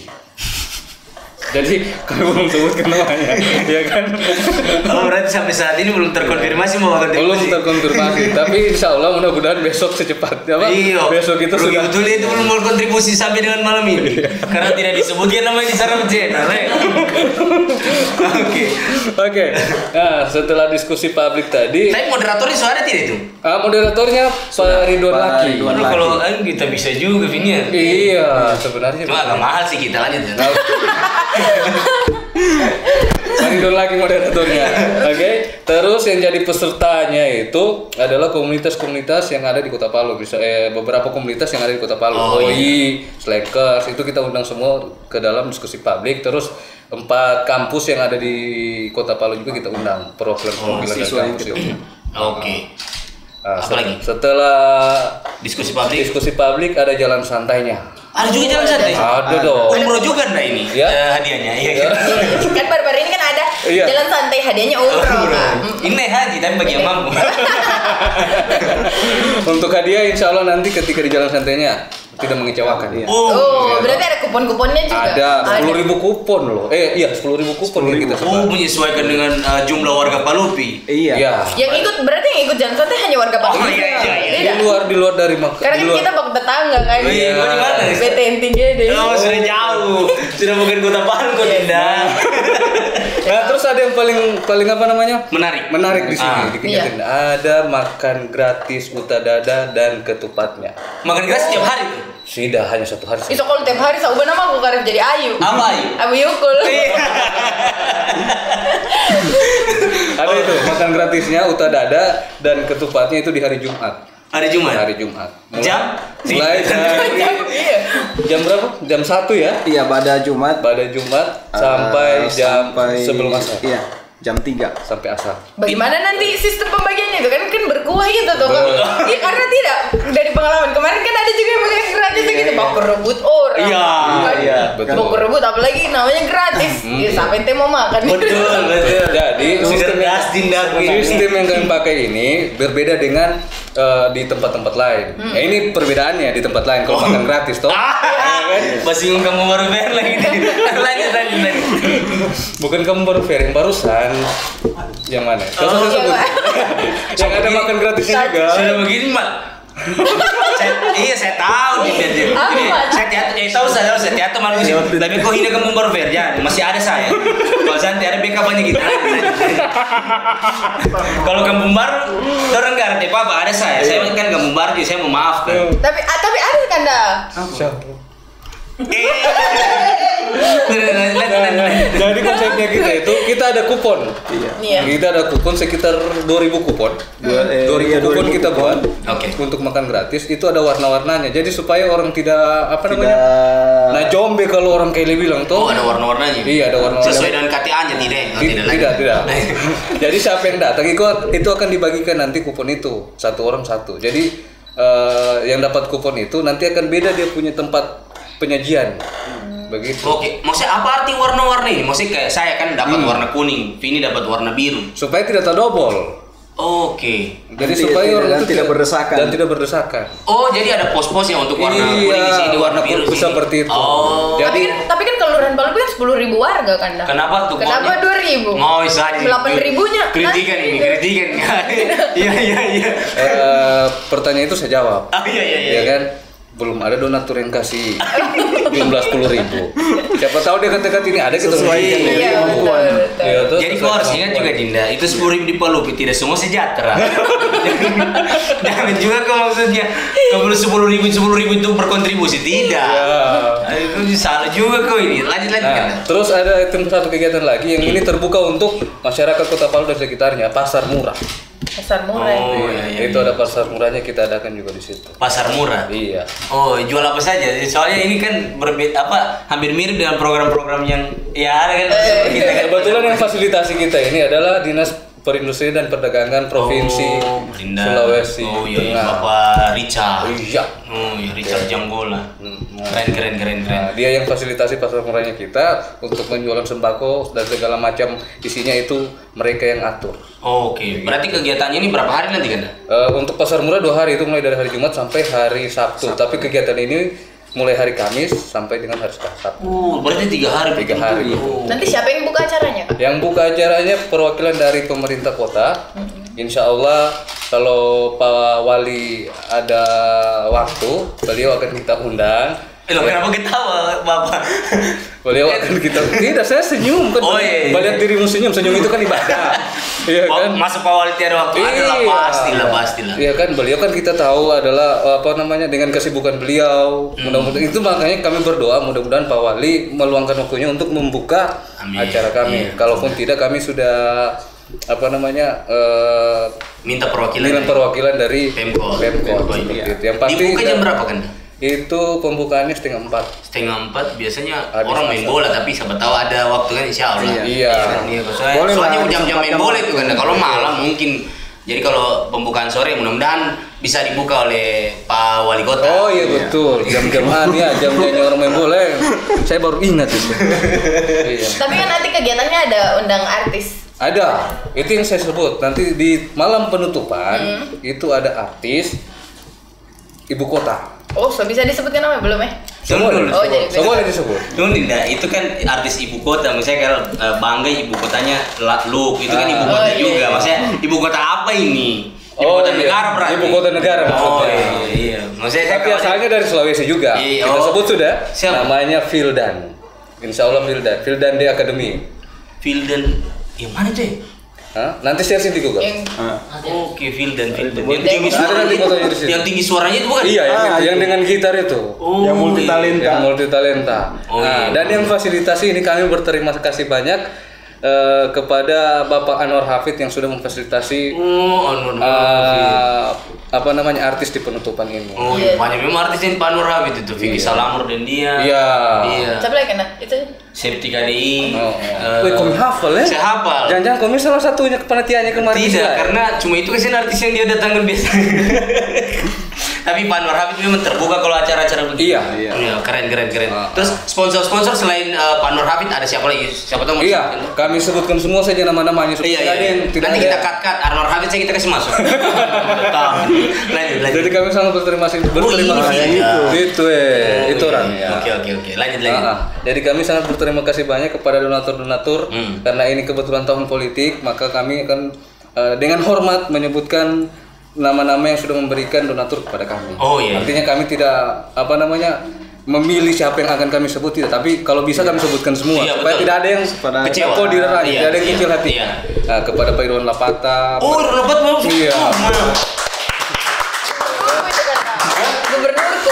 Jadi kami belum sebutkan namanya, ya kan? Oh berarti sampai saat ini belum terkonfirmasi mau Belum kontribusi. terkonfirmasi, tapi insya Allah mudah-mudahan besok secepatnya, Pak. Iya. Besok itu Rugi sudah. betul itu belum mau kontribusi sampai dengan malam ini. Karena tidak disebutkan namanya di sarang channel. eh. Oke. Oke. Nah, setelah diskusi publik tadi, Tapi moderatornya suara tidak itu? ah, moderatornya Pak Ridwan Pak Laki. Ridwan. Waduh, kalau eh, kita bisa juga Vini ya. Iya, sebenarnya. Cuma agak mahal sih kita lanjut ya. Pak Ridwan Laki moderatornya. Oke. Terus yang jadi pesertanya itu adalah komunitas-komunitas yang ada di Kota Palu. Bisa eh, beberapa komunitas yang ada di Kota Palu. Oh, O I, Slackers, itu kita undang semua ke dalam diskusi publik. Terus empat kampus yang ada di Kota Palu juga kita undang perwakilan-perwakilan dari siswa yang kampus kita itu. Oke. Nah, Apa set- lagi? Setelah Diskusi publik. diskusi publik ada jalan santainya. Ada juga jalan santai. Ada dong. Umroh juga enggak ini? Ya. Eh, hadiahnya. Iya. Ya. Kan baru-baru ini kan ada Iya. jalan santai hadiahnya umroh, Kak. Ini haji tapi bagi yang mampu. Untuk hadiah insya Allah nanti ketika di jalan santainya tidak mengecewakan. Iya. Oh, berarti ada kupon-kuponnya juga. Ada sepuluh ribu kupon loh. Eh iya sepuluh ribu kupon yang kita Oh, sebar. menyesuaikan dengan uh, jumlah warga Palupi. Iya. Iya. Yang ikut berarti yang ikut jalan santai hanya warga Palu. Oh, iya, iya, iya. Di luar di luar dari mak. Karena di kan luar. kita bak tetangga kan. Oh, iya, kau di mana? P T N tinggi deh. Oh, sudah jauh. Sudah bukan kota Palu kok tidak. Nah terus ada yang paling paling apa namanya? Menarik. Menarik di sini Ah. di kegiatan. Ada makan gratis utadada dan ketupatnya. Makan gratis setiap hari tuh. Tidak hanya satu hari. Iso kalau tiap hari sauban nama aku karep jadi Ayu. Apa Ayu? Abu Yukul. Ada itu makan gratisnya utadada dan ketupatnya itu di hari Jumat. Hari Jumat. Hari Jumat. Mulai, Jam? mulai dari jam berapa? Jam satu ya? Iya, pada Jumat Pada Jumat sampai eh, jam sampai- sebelum asar. Iya, jam tiga. Sampai asar. Bagaimana nanti sistem pembagiannya itu kan kan berkuah gitu tuh kan? Ber- Iya karena tidak dari pengalaman kemarin kan ada juga yang bagian gratis gitu mau kerebut orang. Iya, Kan? iya, betul. Mau kerebut apalagi namanya gratis. Ya sampai ente mau makan. Betul, betul. Jadi sistem yang, Cerdas tindak sistem yang kalian pakai ini berbeda dengan eh, di tempat-tempat lain. Ya ini perbedaannya di tempat lain kalau makan gratis toh. Ah, masih ngomong kamu baru bayar lagi nih. Lanjut, lanjut, lanjut. Bukan kamu baru fair yang barusan. Yang mana? Kau Oh, sudah sebut. iya, Yang ada makan gratisnya juga. Sudah begini, Mat. saya, iya saya tahu nih dia dia. Apa, Ini, Mat? saya teater, eh tahu saya tahu saya teater manusia. Tapi kok hina kamu baru fair ya? Masih ada saya. Kalau saya ada backup banyak kita. Kalau kamu baru, orang nggak ada apa-apa ada saya. Saya kan kamu baru, jadi saya mau maafkan. Tapi ah, tapi ada kan dah. Jadi konsepnya kita itu kita ada kupon. Iya. Kita ada kupon sekitar dua ribu kupon. Dua- eh, dua ribu iya, kupon dua ribu kita buat Oke. untuk makan gratis. Itu ada warna-warnanya. Jadi supaya orang tidak apa namanya? Tidak. Nah, jombe kalau orang Kelly bilang tuh. Oh, ada warna-warnanya. Iya, ada warna-warna. Sesuai dengan K T A-nya tidak? Oh, Ti- lagi. tidak, tidak. Jadi siapa yang datang itu, itu akan dibagikan nanti kupon itu satu orang satu. Jadi eh, yang dapat kupon itu nanti akan beda dia punya tempat penyajian. Begitu. Oke, maksudnya apa arti warna-warna ini? Maksudnya kayak saya kan dapat Hmm. warna kuning, Vini dapat warna biru. Supaya tidak terdobol. Oke. Jadi Tidak- supaya tidak- orang dan itu tidak berdesakan. Dan tidak berdesakan. Oh, jadi ada pos-posnya untuk warna Iya, kuning di sini, warna biru kuning sini. seperti itu. Oh. Jadi- Tapi kan tapi kan kelurahan Palu kan sepuluh ribu warga kan dah. Kenapa tuh? Kenapa kuahnya? dua ribu? Oh, bisa aja. Delapan ribunya. Kritikan ini, kritikan. Iya, iya, iya. Eh, pertanyaan itu saya jawab. Oh, iya, iya, iya. Ya kan? Belum ada donatur yang kasih jumlah sepuluh ribu. Siapa tahu dia kata-kata ini ada kita Sesuai berikan. dengan Iya betul kemampuan. betul. Iya, terus Jadi sesuai kau harus ingat kemampuan. juga Dinda, itu sepuluh ribu di Palu, tidak semua sejahtera. Jangan juga kau maksudnya, kau perlu sepuluh ribu, sepuluh ribu itu berkontribusi, tidak. Ya. Itu salah juga kau ini. Lanjut lagi kan. Nah, terus ada item satu kegiatan lagi yang ini terbuka untuk masyarakat Kota Palu dan sekitarnya, pasar murah. Pasar murah. Oh, itu. iya, iya. Itu ada pasar murahnya kita adakan juga di situ. Pasar murah. Iya. Oh, jual apa saja? Soalnya ini kan berbeda apa hampir mirip dengan program-program yang ya ada kan kita kan. Kebetulan yang fasilitasi kita ini adalah Dinas Perindustrian dan Perdagangan Provinsi Oh, Dinda. Sulawesi Oh iya, iya. Tengah. Bapak Richard. Iya. Oh iya, Richard Janggola. Keren keren keren keren. Nah, dia yang fasilitasi pasar murahnya kita untuk penjualan sembako dan segala macam isinya itu mereka yang atur. Oh, Oke, berarti kegiatannya ini berapa hari nanti kan? Eh, untuk pasar murah dua hari itu mulai dari hari Jumat sampai hari Sabtu. Tapi kegiatan ini mulai hari Kamis sampai dengan hari Sabtu. Oh, berarti tiga hari. Tiga hari. Oh. Nanti siapa yang buka acaranya? Yang buka acaranya perwakilan dari pemerintah kota. Insya Allah kalau Pak Wali ada waktu, beliau akan kita undang. Eh, lo kenapa ketawa, Bapak? Beliau akan kita tidak saya senyum kan. Oh, iya, iya. Melihat dirimu senyum, senyum itu kan ibadah. Iya Oh, kan? Masuk Pak Wali tiada waktu ada lah Iya. pastilah pastilah. Iya kan, beliau kan kita tahu adalah apa namanya dengan kesibukan beliau. Mudah-mudahan itu makanya kami berdoa mudah-mudahan Pak Wali meluangkan waktunya untuk membuka Amin. acara kami. Iya. Kalaupun tidak kami sudah apa namanya eh Minta perwakilan. dengan perwakilan dari Pemkot. Pemkot, Pemkot, seperti iya. itu. Yang pasti Dibuka jam berapa kan? itu pembukaannya setengah empat. Setengah empat biasanya Habis orang main masa. bola tapi siapa tahu ada waktu kan insya Allah. Iya. kan? Iya, soalnya, Boleh soalnya lah, jam-jam main kesempatan bola itu kan. waktu. Kalau malam mungkin. Jadi kalau pembukaan sore mudah-mudahan bisa dibuka oleh Pak Wali Kota. Oh iya betul, jam-jaman ya, jam-jamnya orang main bola. Saya baru ingat itu. Iya. Tapi kan nanti kegiatannya ada undang artis. Ada, itu yang saya sebut. Nanti di malam penutupan itu ada artis ibu kota. Oh, so bisa disebutkan namanya belum ya? Semua Tunggu dulu. Oh, jadi semua ada disebut. Tunggu Dinda, itu kan artis ibu kota, misalnya kalau eh, bangga ibu kotanya La- Luke, itu kan Ah. ibu kota Oh, iya, juga. iya. Maksudnya ibu kota apa ini? Ibu Oh, kota iya. negara berarti. Ibu kota negara Oh maksudnya. iya, iya. Maksudnya saya Tapi kalau- asalnya dari Sulawesi juga. Iya, Kita oh. sebut sudah. Siapa? Namanya Fildan. Insya Allah Fildan. Fildan di Academy. Fildan yang mana deh? Hah? Nanti searching di Google. Yang Ah. Oke, Fildan, Fildan. Ada Yang tinggi Ada nanti suaranya, fotonya di situ. yang tinggi suaranya itu bukan? Iya, yang, Ah, yang itu. dengan gitar itu. Oh, Yang multi iya. talenta. Yang multi talenta. Oh, nah, iya. dan yang fasilitasi ini kami berterima kasih banyak eh, kepada Bapak Anwar Hafid yang sudah memfasilitasi Oh, anu anu. eh, apa namanya artis di penutupan ini. Oh iya, banyak memang artis yang Pak Nur Habib itu, Vicky Salamur dan dia. Iya. Iya. Siapa lagi kena? Itu Septi K D I. Oh. eh, Wih, komi hafal ya? Saya hafal. Jangan-jangan komi salah satunya kepanitiaannya kemarin. Tidak, juga? karena cuma itu kan artis yang dia datangkan biasa. Tapi Pak Nur Habib memang terbuka kalau acara-acara begini. Iya, iya. Iya, keren keren keren. Ah. Terus sponsor-sponsor selain uh, Pak Nur Habib ada siapa lagi? Siapa tahu mau Iya, disebutkan? kami sebutkan semua saja nama-namanya. Iya, iya. Tidak ada yang tidak Nanti ada- kita cut-cut Arnor Habib saya kita kasih masuk. Tahu. Lanjut, lanjut. Jadi kami sangat berterima kasih berterima ini kasih. dia. Itu, itu eh, itu iya. orang ya. Oke, oke, oke. Lanjut, lanjut. Ah, ah. Jadi kami sangat berterima kasih banyak kepada donatur-donatur Hmm. karena ini kebetulan tahun politik, maka kami akan eh, dengan hormat menyebutkan nama-nama yang sudah memberikan donatur kepada kami. Oh, iya. Artinya kami tidak apa namanya memilih siapa yang akan kami sebut tidak, tapi kalau bisa kami sebutkan semua Iya, supaya betul. tidak ada yang Kecewa. kecewa di Iya, tidak ada yang iya, kecil hati. iya. Nah, kepada Pak Irwan Lapata. Oh, Robat mau. Iya. Oh, mau. Gubernur itu kan. Gubernurku.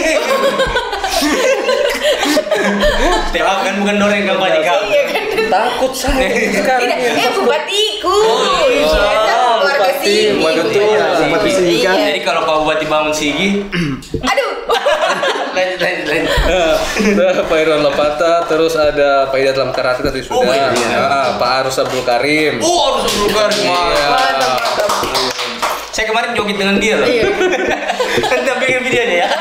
Tewak kan bukan doreng kampanye kamu. Iya kan. Takut saya sekarang. Tidak, eh bupatiku. Oh, iya. Kita keluarga Bupati, sini. betul. Iya, Bupati sini kan. Iya. Jadi kalau Pak Bupati Bangun Sigi, Aduh. lanjut, lanjut, lanjut. Nah, Pak Irwan Lapata, terus ada Pak Idat Lam Karate tadi sudah. Oh, iya. Ah, Pak Arus Abdul Karim. Oh, harus berubah Iya. Mantap, mantap. Saya kemarin joget dengan dia loh. Iya. Nanti bikin videonya ya.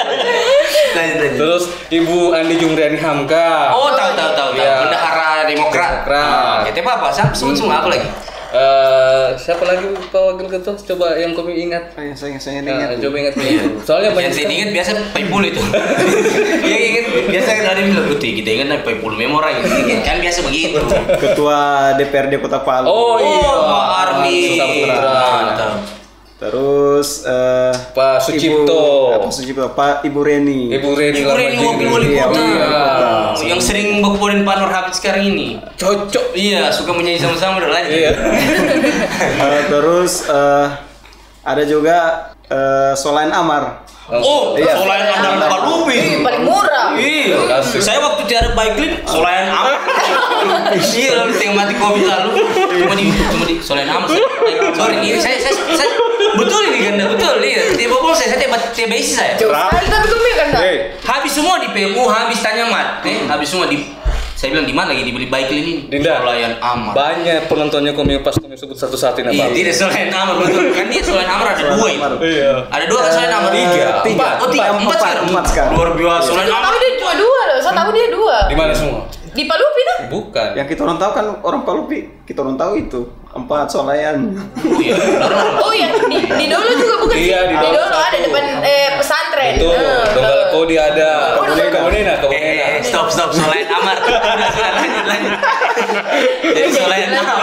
Lanjut, lanjut. Terus Ibu Andi Jumriani Hamka. Oh, tahu tahu tahu. tahu. Iya. Bendahara Demokrat. Demokrat. Ah, Kita apa? Siapa semua semua apa lagi? Eh, siapa lagi Pak Wakil Ketua? Coba yang kami ingat. Saya saya saya Nah, ingat. coba ingat dulu. Soalnya banyak Yang saya sekali. ingat biasa Paipul itu. Iya ingat biasa kan ada yang bilang "Uti, kita ingat Paipul memora gitu." Kan biasa begitu. Ketua D P R D Kota Palu. Oh iya, Oh, Pak Armi. Saputra. Mantap. Terus eh Pak Sucipto. Ibu, apa Sucipto? Pak Ibu Reni. Ibu Reni Ibu Reni wakil wali Iya, kota. iya. Yang sering berkumpulin Pak Nur Habib sekarang ini. Cocok. Iya, suka menyanyi sama-sama udah lanjut. Iya. Eh, terus eh, ada juga eh, Solain Amar. Oh, Iya. selain ada Pak Lupi. Paling murah. Iya, Kasih. saya waktu tiada bike clean, solain amat. Iya, lalu tengah mati kopi lalu, cuma di, cuma di solain amat. Sorry, ini saya, saya, saya, betul ini ganda, betul, iya. Tiba bos saya, saya tiba tiba isi saya. Jauh sekali tapi gembira kan enggak? Hey. Habis semua di P M U, habis tanya mat, eh, habis semua di, saya bilang di mana lagi dibeli bike clean ini? Dinda. Solain amat. Banyak penontonnya kami pas kami sebut satu-satu ini. Iya, Pak. tidak solain amat betul. Kan dia solain amat ada dua itu. Iya. Ada dua kan solain amat? Tiga. Empat. Oh tiga, empat Empat, sekarang. empat sekarang. Luar biasa solain Saya amat. tahu dia cuma dua loh. Saya tahu dia dua. Di mana semua? Di Palupi tuh. Bukan. Yang kita orang tahu kan orang Palupi, kita orang tahu itu empat Solayan. Oh iya. Oh yang di, di Dolo juga bukan sih? Iya, di Di Dolo Dolo ada satu. depan eh, pesantren. Itu Eh, Donggala betul. Kodi ada. Oh, Kabunena, Kabunena, Eh, Kabunena. eh, stop, stop, solain amat. lanjut, lanjut. Jadi solain amat.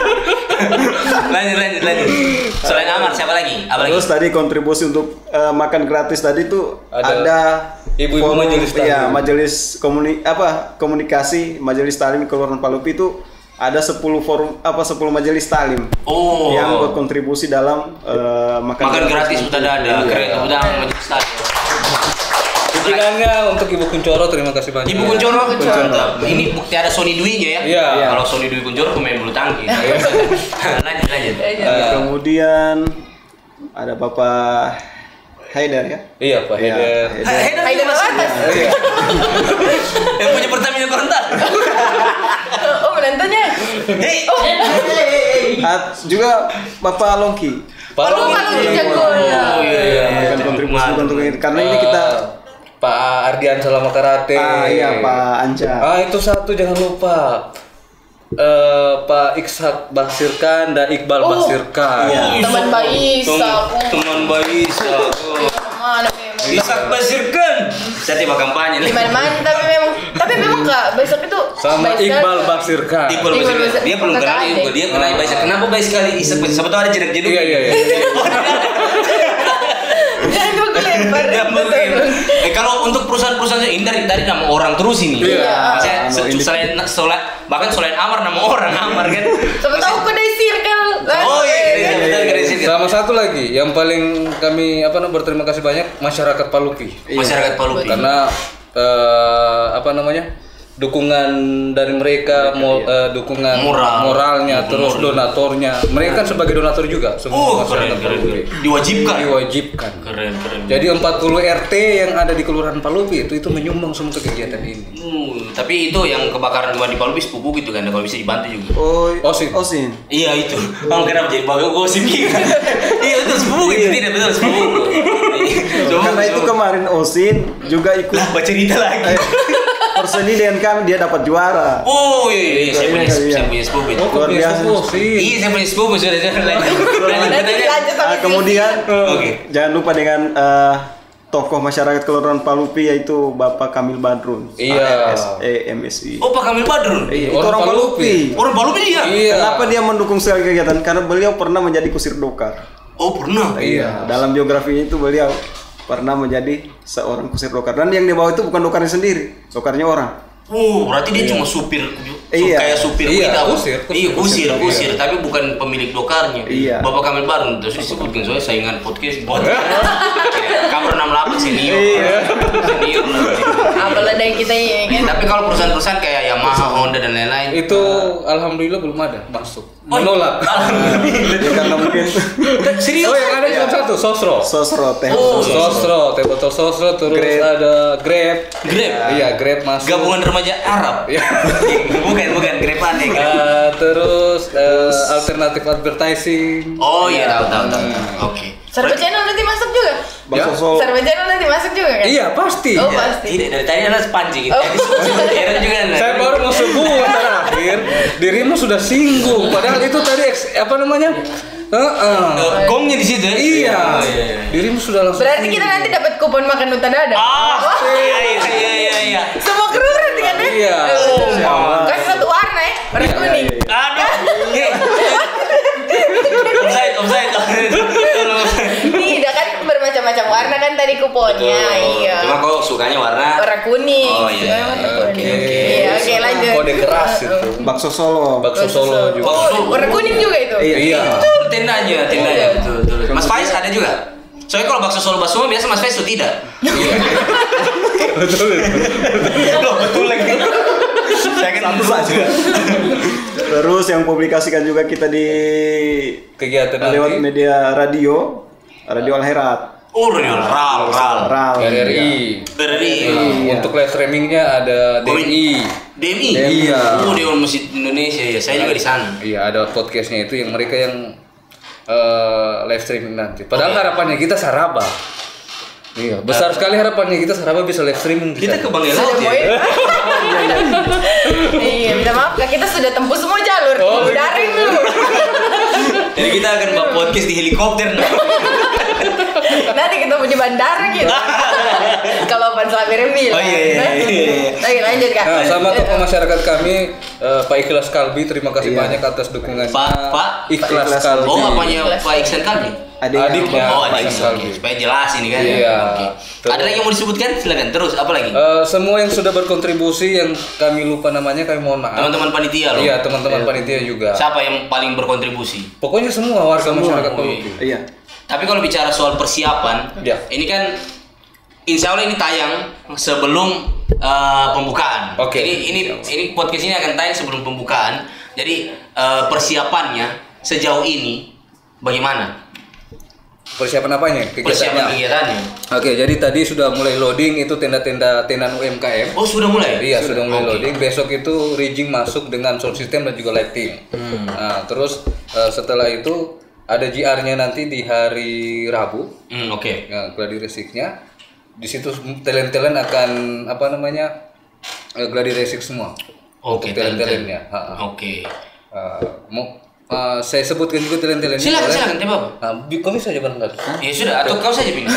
lanjut, lanjut, lanjut. Solain amat, siapa lagi? Apa lagi? Terus tadi kontribusi untuk eh, makan gratis tadi tuh Ada ada, ibu-ibu forum- majelis taklim. Iya, majelis komuni apa komunikasi majelis taklim Kelurahan Palupi itu ada sepuluh forum apa sepuluh majelis taklim Oh. yang berkontribusi dalam eh, makan, Makan gratis nanti. udah ada, Iya. keren, udah majelis taklim. Pimpinan untuk Ibu Kuncoro, terima kasih banyak. Ibu Kuncoro, Kuncoro. mantap. Ini bukti ada Sony Dwi-nya ya. Iya. Iya. Kalau Sony Dwi Kuncoro pemain bulu tangkis. lanjut, lanjut. Eh, Kemudian ada Bapak Haidar ya. Iya, Pak Iya, Heder. Haidar. Haidar Haidar juga masuk. Alatas. Iya. Yang punya Pertamina Korentar. Oh menantunya. Hei. Oh. Ah, juga Bapak Longki. Pak Palu Palu Longki. jago. Oh iya, iya. Memberikan kontribusi Mantap. untuk ini karena ini kita Eh, Pak Ardian Salama Karate. ah iya Pak Anja. Ah, itu satu jangan lupa. Eh, Pak Iksak Basirkan dan Iqbal Oh. Basirkan. Iya. Teman Mbak Isa. Tem- Teman Mbak Isa. Mana memang. Isak Basirkan. Saya tiba kampanye Di nih. mana-mana tapi memang tapi memang Kak besok itu Sama baik sekali. Iqbal Basirkan. Iqbal Iqbal Basirkan. Basirkan. Dia belum kenal Kakak juga. adik. Dia kenal Iqbal. Kenapa baik sekali Isak Basirkan? Siapa tahu ada jedek-jeduk. Iya, iya, iya. Jangan dulu lempar. Ya, mungkin. Eh, kalau untuk perusahaan-perusahaan ini dari dari nama orang terus ini. Iya. Saya Anu, ini- selain selain bahkan selain Amar nama orang Amar kan. Siapa tahu kedai circle. Oh iya, iya, betul keren sih. Sama satu lagi yang paling kami apa namanya berterima kasih banyak masyarakat Palupi. Masyarakat Palupi. Karena eh, apa namanya? dukungan dari mereka, mo, uh, dukungan Moral. moralnya, Moral. terus donaturnya. Mereka kan sebagai donatur juga Oh, semua keren, masyarakat keren, Palupi. keren. Diwajibkan. Diwajibkan. Keren, keren. Jadi empat puluh R T yang ada di Kelurahan Palupi itu itu menyumbang semua ke kegiatan ini. Hmm, tapi itu yang kebakaran rumah di Palupi sepupu gitu kan, kalau bisa dibantu juga. Oh, Osin. Osin. Iya itu. Kamu kenapa jadi bagai gosip gitu? Iya itu sepupu gitu, tidak betul sepupu. Coba, Karena itu coba. kemarin Osin juga ikut Lah, baca cerita lagi. perseni dengan kami, dia dapat juara. Oh iya, iya, saya punya, Iya, iya. saya punya sepupu. Oh, Luar punya biasa. sepupu sih. Iya, saya punya sepupu sudah jangan lanjut. Lanjut, Nanti katanya. lanjut Ah, sampai kemudian Oke. jangan lupa dengan eh, tokoh masyarakat Kelurahan Palupi yaitu Bapak Kamil Badrun. Iya. A R S E M S I. Oh, Pak Kamil Badrun. Iya, itu Orang orang Palupi. Orang Palupi dia. Iya. Kenapa dia mendukung sekali kegiatan? Karena beliau pernah menjadi kusir dokar. Oh, pernah. Iya. Dalam biografinya itu beliau pernah menjadi seorang kusir dokar. Dan yang dia bawa itu bukan dokarnya sendiri, dokarnya orang. Oh, berarti dia cuma supir, Iya. kayak supir Iya, kita. kusir, kusir, iya, kusir, kusir, kusir, tapi bukan pemilik dokarnya. Iya. Bapak Kamil Badrun terus disebutkan soalnya saingan podcast bot. Kamu enam puluh delapan senior. Iya. Senior. apalah dari kita ya kan. Tapi kalau perusahaan-perusahaan kayak Yamaha, Honda dan lain-lain, Itu alhamdulillah belum ada masuk. Menolak. Ya, karena mungkin serius. Oh, yang ada cuma satu, Sosro. sosro teh. Oh, Sosro, teh botol Sosro, terus Grab. ada Grab. Grab. Iya, Grab masuk. Gabungan remaja Arab. Iya. bukan, bukan Grab aneh. Grab. Eh, terus eh, alternatif advertising. Oh iya, tahu tahu tahu. Oke. Serba channel nanti masuk juga. Bakso Ya. Solo. Serba channel nanti masuk juga kan? Iya, pasti. Oh, Ya, pasti. Tidak, dari tadi anda sepancing gitu. Oh. Heran juga anda. Saya baru mau sebut terakhir, dirimu sudah singgung. Padahal itu tadi eks- apa namanya? Heeh. Eh, Gongnya di situ ya? Iya. Oh, iya, iya. Dirimu sudah langsung. Berarti kita nanti dapat kupon makan nuta dada. Ah, Wah, iya iya iya iya iya. semua kru nanti kan ya? Iya. Oh, Siapa? Kasih satu warna ya, warna Iya, kuning. iya, iya. Aduh. Iya. Offside, offside. Tolong offside. Nih, udah kan bermacam-macam warna kan tadi kuponnya. Betul. Iya. Cuma kau sukanya warna Warna kuning. Oh, iya. Sukanya warna Oke, kuning. oke. Iya, oke lanjut. Kode keras itu. Bakso Solo. Bakso Solo juga. Oh, warna kuning juga itu. Iya. Iya. Betul, tendanya, tendanya. Iya. Betul, betul. Mas Faiz ada juga. Soalnya kalau bakso Solo bakso biasa Mas Faiz tuh tidak. Betul. Loh, betul lagi. Saya kan saja. Terus yang publikasikan juga kita di Kegiatan lewat nanti media radio, Radio Al-Herat. Oh, real, ral, ral. Ral. R R I. R R I. Nah, untuk live streamingnya ada D M I. D M I. Iya. Oh, Dewan Masjid Indonesia ya. Saya juga di sana. Iya, ada podcastnya itu yang mereka yang eh, live streaming nanti. Padahal harapannya kita Saraba. Iya, besar sekali harapannya kita Saraba bisa live streaming. Kita ke sana. Bang Ela Sudah ya. mau ya? Iya, minta maaf Kak, kita sudah tempuh semua jalur. Oh, Di daring dulu. Jadi kita akan buat podcast di helikopter. Nanti ketemu di bandara gitu. Kalau Pan Selabir bilang. Oh, iya, iya, iya, iya. Oke, lanjut Kak. Nah, sama tokoh masyarakat kami eh, Pak Ikhlas Kalbi, terima kasih Iya. banyak atas dukungannya. Pak- Pak? Ikhlas Pak Ikhlas Kalbi. Oh, apanya Pak Iksan Kalbi? Adiknya. Adiknya. Oh, ada Pak yang Iksan Kalbi. supaya jelas ini kan. Iya. Oke. Terus- Ada lagi yang mau disebutkan? Silakan terus. Apa lagi? Eh, semua yang sudah berkontribusi yang kami lupa namanya kami mohon maaf. Teman-teman panitia loh. Iya, teman-teman panitia juga. Siapa yang paling berkontribusi? Pokoknya semua warga masyarakat Oh, Palupi. Iya. Tapi kalau bicara soal persiapan, Ya. ini kan insya Allah ini tayang sebelum uh, pembukaan. Oke. Ini ini ini podcast ini akan tayang sebelum pembukaan. Jadi uh, persiapannya sejauh ini bagaimana? Persiapan apanya? Persiapan Kegiatannya. kegiatannya. Oke, jadi tadi sudah mulai loading itu tenda-tenda tenan U M K M. Oh sudah mulai? Iya, sudah mulai Oke. loading. Besok itu rigging masuk dengan sound system dan juga lighting. Hmm. Nah, terus eh, setelah itu ada J R-nya nanti di hari Rabu. Hmm, Oke. Nah, gladi resik-nya. Di situ talent-talent akan apa namanya? eh, gladi resik semua. Oke. Untuk talent-talentnya. Ha, ha. Oke. Eh, mau eh, saya sebutkan juga talent-talentnya. Silakan boleh? silakan tidak apa. Nah, bi- kau bisa aja barangkali. Ya sudah atau kau saja pindah.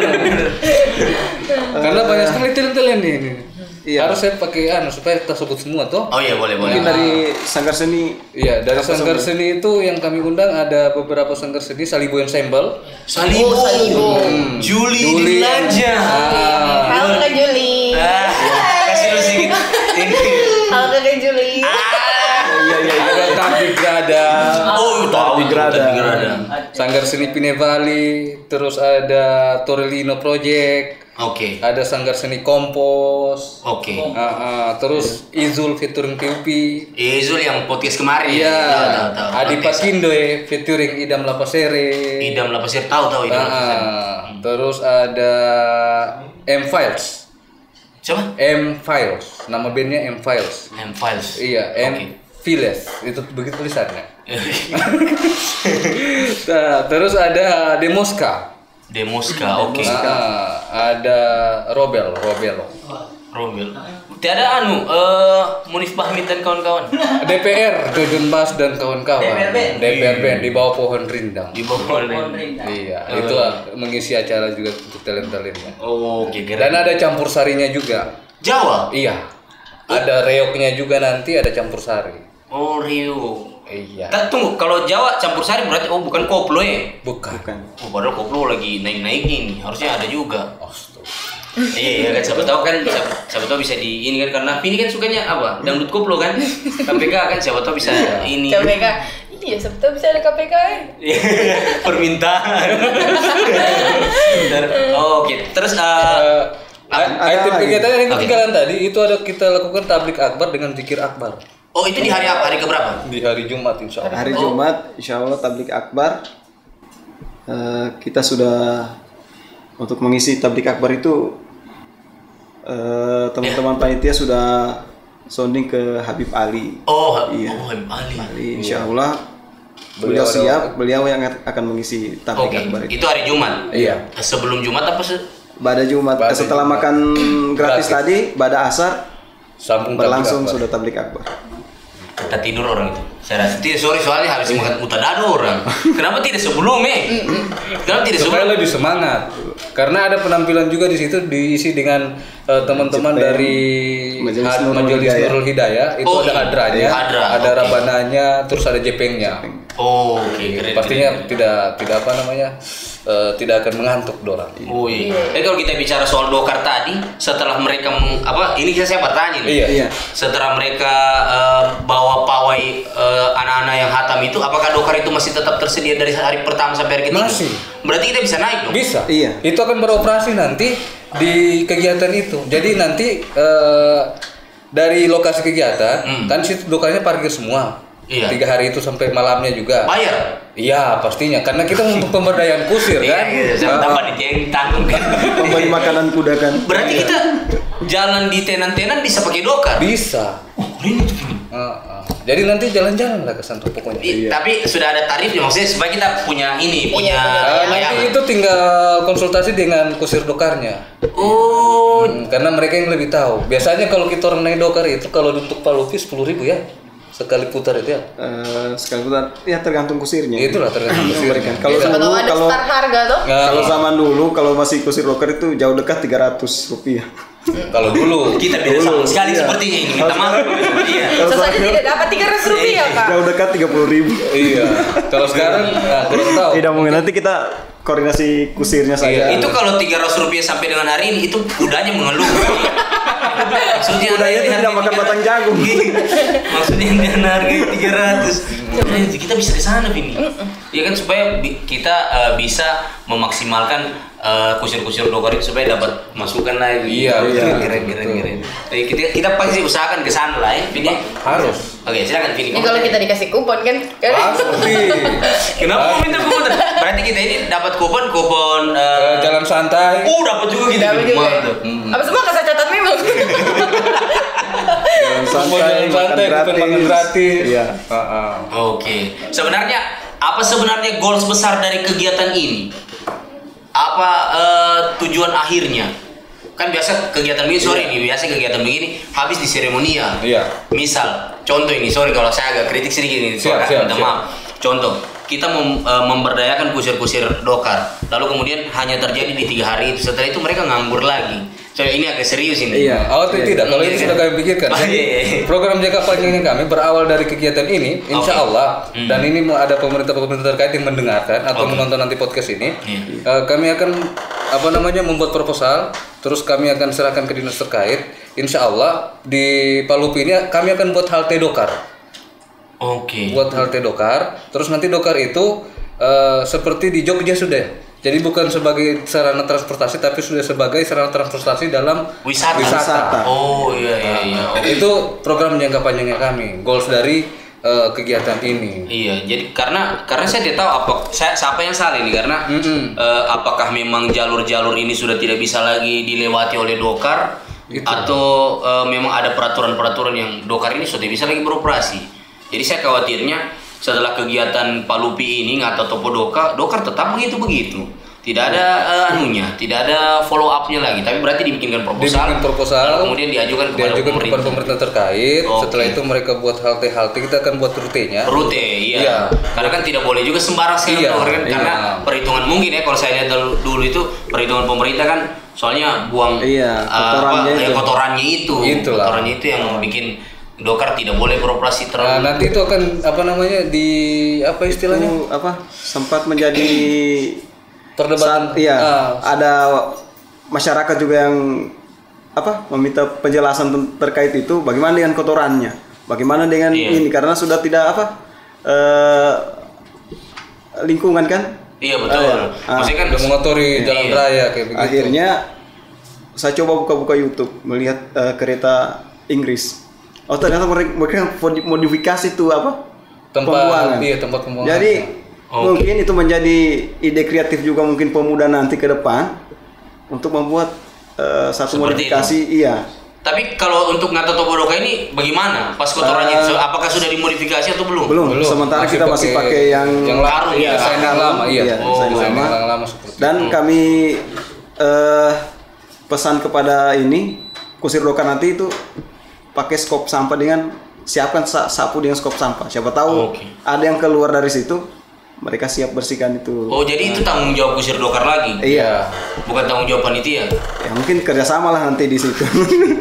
Karena banyak sekali talent-talent nih. ini. Iya. Harus saya pakai anu supaya kita sebut semua tuh. Oh iya boleh boleh. Mungkin dari Sanggar Seni. Iya, dari Apa sanggar sebut? seni itu yang kami undang ada beberapa sanggar seni Salibo Ensemble. Salibo. Oh, Salibo. Hmm. Juli, Juli. Dilanja. Ah. Halo Kak Juli. Ah, kasih lu sedikit. Ini. Halo Kak Juli. Iya iya iya. Ada Tabik Grada, Oh, tahu itu, Grada. Grada. Sanggar Seni Pinevali, terus ada Torellino Project, Oke. Ada Sanggar Seni Kompos. Oke. Uh, uh, terus Izul featuring T U P. Izul yang podcast kemarin. Iya. Tahu, tahu. Adi Podcast. Pakindoe featuring Idam Lapasere. Idam Lapasir tahu tahu Uh, Idam uh, Lapasir. terus ada M Files. Coba? M Files. Nama bandnya M Files. M Files. Iya, M Oke. Files. Itu begitu tulisannya. Nah, terus ada Demoska. Demoska, oke. Nah, ada Robel, Robel. Romel. Tiada anu, eh Munif Bahmid dan kawan-kawan. D P R, Jojun Bas dan kawan-kawan. D P R Band. D P R Band di bawah pohon rindang. Di bawah Pohon ini. rindang. Iya, itu mengisi acara juga untuk talent-talentnya. Oh, oke, Dan keren. ada campur sarinya juga. Jawa. Iya. Ada reoknya juga nanti, ada campur sari. Oh, Rio. Iya. Kan tunggu, kalau Jawa campur sari berarti oh bukan koplo ya? Bukan. Bukan. Oh, padahal koplo lagi naik-naiknya nih. Harusnya ada juga. Astaga. Iya kan, siapa tahu kan, siapa, siapa tahu bisa di ini kan, karena Vini kan sukanya apa? Dangdut koplo kan? K P K kan siapa tahu bisa ini. K P K. Iya, sebetulnya bisa ada K P K ya. Permintaan. Oh, oke. Terus uh, Uh, ada item lagi. kegiatan yang Oke. ketinggalan tadi itu ada kita lakukan tablik akbar dengan zikir akbar oh itu di hari apa? Hari keberapa? di hari Jumat insya Allah. Hari Jumat, insya Allah tablik akbar. Eh, kita sudah untuk mengisi tablik akbar itu eh, teman-teman panitia sudah sounding ke Habib Ali. Oh, Iya. oh Habib Ali. Ali, insya Allah Beliau beliau ada- siap, beliau yang akan mengisi tablik Oke, akbar itu. itu hari Jumat. Iya. Sebelum Jumat apa sih? Pada Jumat, Pada setelah Jumat. makan gratis, Gratis. tadi, pada asar Sambung tablik berlangsung akbar. sudah tablik akbar. Kita tidur orang itu. Saya rasa tidak, sorry soalnya habis makan utadado orang. Kenapa tidak sebelum eh? Kenapa tidak supaya sebelum? lebih semangat karena ada penampilan juga di situ diisi dengan eh, teman-teman Cipten, dari Majelis Had- Nurul Majelis Hidayah. Nurul Hidayah itu Oh, ada iya. hadranya, Hadra, ada oke. rabananya, terus ada jepengnya. Oh, oke, keren. Pastinya keren. tidak tidak apa namanya eh, tidak akan mengantuk dorang. Oh iya. Jadi kalau kita bicara soal dokar tadi, setelah mereka meng- apa? Ini saya bertanya nih. Iya. Iya. Setelah mereka eh, bawa pawai eh, anak-anak yang hatam itu, apakah dokar itu masih tetap tersedia dari hari pertama sampai hari ketiga? Masih. Berarti kita bisa naik dong. Bisa. Iya. Itu akan beroperasi nanti di kegiatan itu. Jadi nanti eh, dari lokasi kegiatan Hmm. kan situ dokarnya parkir semua. Iya. Tiga hari itu sampai malamnya juga. Bayar. Iya pastinya karena kita untuk pemberdayaan kusir Iya, kan. iya, sama tambah di yang tanggung kan. Memberi makanan kuda kan. Berarti kita jalan di tenan-tenan bisa pakai dokar. Bisa. Oh, keren itu Vini. Uh, uh. Jadi nanti jalan-jalan lah ke sana pokoknya. I- Tapi sudah ada tarifnya, maksudnya supaya kita punya ini, punya Iya, Uh, nanti layanan. itu tinggal konsultasi dengan kusir dokarnya. Oh, Hmm, karena mereka yang lebih tahu. Biasanya kalau kita orang naik dokar itu kalau untuk palupi sepuluh ribu ya sekali putar itu ya. Eh, sekali putar, ya tergantung kusirnya. Itulah tergantung kusirnya. Memberikan. Kalau Iya. zaman Kalau dulu, ada kalau start harga tuh. Nah, kalau zaman dulu, kalau masih kusir loker itu jauh dekat tiga ratus rupiah. kalau dulu kita beda sama Dulu, sekali iya. sepertinya ini. Minta maaf. Iya. Kalau Sesaja sekarang tidak dapat tiga ratus rupiah kak. jauh dekat tiga puluh ribu. iya. Kalau sekarang nah, kurang tahu. Tidak mungkin, nanti kita koordinasi kusirnya saja. Itu kalau tiga ratus rupiah sampai dengan hari ini, itu kudanya mengeluh. Maksudnya Kudanya itu harga tidak makan tiga ratus. batang jagung. Maksudnya dengan harga tiga ratus. Kita bisa ke sana Vini. Ya kan supaya bi- kita eh, bisa memaksimalkan eh, kusir-kusir dokar itu supaya dapat masukan lagi. Iya, iya. keren keren keren. Eh, kita kita pasti usahakan ke sana lah ya, Vini. Harus. Oke, silakan Vini. Ini kalau kita dikasih kupon kan? kan? Pasti. Kenapa mau minta kupon? Berarti kita ini dapat kupon kupon eh, Eh, jalan santai. Oh, dapat juga kita. Dapat juga. Mantap. Apa semua kasih catat memang. Jalan santai, Jalan makan santai, gratis. bukan makan gratis. Iya. Uh, uh. Oke. Sebenarnya apa sebenarnya goals besar dari kegiatan ini? Apa eh, tujuan akhirnya? Kan biasa kegiatan begini, sorry nih, biasa kegiatan begini habis di seremonial. Iya. Misal, contoh ini, sorry kalau saya agak kritik sedikit ini, Siap, soalnya siap, minta siap. maaf. Contoh, kita mem- eh, memberdayakan kusir-kusir dokar, lalu kemudian hanya terjadi di tiga hari itu. Setelah itu mereka nganggur lagi. So ini agak serius ini. Iya. Oh tidak, kalau itu Iya. sudah kami pikirkan. Oh, Jadi, iya, iya. program jangka panjang kami berawal dari kegiatan ini, insya Oke. Allah, Hmm. dan ini mau ada pemerintah-pemerintah terkait yang mendengarkan atau Oke. menonton nanti podcast ini, Iya. eh, kami akan apa namanya membuat proposal, terus kami akan serahkan ke dinas terkait. Insya Allah di Palupi ini kami akan buat halte dokar, Oke. buat halte dokar, terus nanti dokar itu eh, seperti di Jogja sudah. Jadi bukan sebagai sarana transportasi tapi sudah sebagai sarana transportasi dalam wisata. wisata. Oh iya iya iya. Nah, itu program jangka panjangnya kami, goals dari uh, kegiatan ini. Iya, jadi karena karena saya tidak tahu apa saya siapa yang salah ini karena Mm-mm. uh, apakah memang jalur-jalur ini sudah tidak bisa lagi dilewati oleh Dokar Gitu. atau uh, memang ada peraturan-peraturan yang Dokar ini sudah tidak bisa lagi beroperasi. Jadi saya khawatirnya setelah kegiatan Pak Lupi ini atau Topo Dokar, Dokar tetap begitu-begitu. Tidak ada uh, anunya, tidak ada follow up-nya lagi. Tapi berarti dibikinkan proposal, Dibikin proposal, lalu kemudian diajukan kepada diajukan pemerintah. kepada pemerintah terkait. Oke. Setelah itu mereka buat halte-halte, kita akan buat rutenya. Rute, iya. Iya. Karena kan tidak boleh juga sembarang sekarang Iya, Dokar, kan? iya. Karena perhitungan mungkin ya kalau saya lihat dulu, dulu itu perhitungan pemerintah kan soalnya buang Iya, uh, kotorannya apa, itu. ya, kotorannya itu, Itulah. kotorannya itu yang bikin Dokar tidak boleh beroperasi Nah, terlalu. nanti itu akan apa namanya di apa istilahnya? Itu apa sempat menjadi Perdebatan. saat- iya Ah, ada masyarakat juga yang apa meminta penjelasan ten- terkait itu bagaimana dengan kotorannya, bagaimana dengan Iya. ini karena sudah tidak apa eh, lingkungan kan. Iya betul. Ah, iya. Maksudnya kan udah mengotori jalan Iya. raya kayak begitu. Akhirnya saya coba buka-buka YouTube melihat eh, kereta Inggris. Oh ternyata mereka, mereka modifikasi tuh apa? Tempat- pembuangan. iya, tempat pembuangan. Jadi Oke. mungkin itu menjadi ide kreatif juga mungkin pemuda nanti ke depan untuk membuat eh, satu Seperti modifikasi. Iya. tapi kalau untuk Ngata Topo Dokar ini bagaimana? Pas kotorannya itu apakah sudah dimodifikasi atau belum? Belum. Belum. Sementara kita masih pakai yang yang karung, lama, iya, ya. desain yang lama, iya. Iya, Oh, desain Desain lama. yang lama seperti itu. Dan kami eh, pesan kepada ini kusir Dokar nanti itu pakai skop sampah dengan siapkan sa- sapu dengan skop sampah. Siapa tahu Oke. ada yang keluar dari situ, mereka siap bersihkan itu. Oh jadi itu tanggung jawab kusir Dokar lagi? Iya. Bukan tanggung jawab panitia? Ya mungkin kerjasama lah nanti di situ.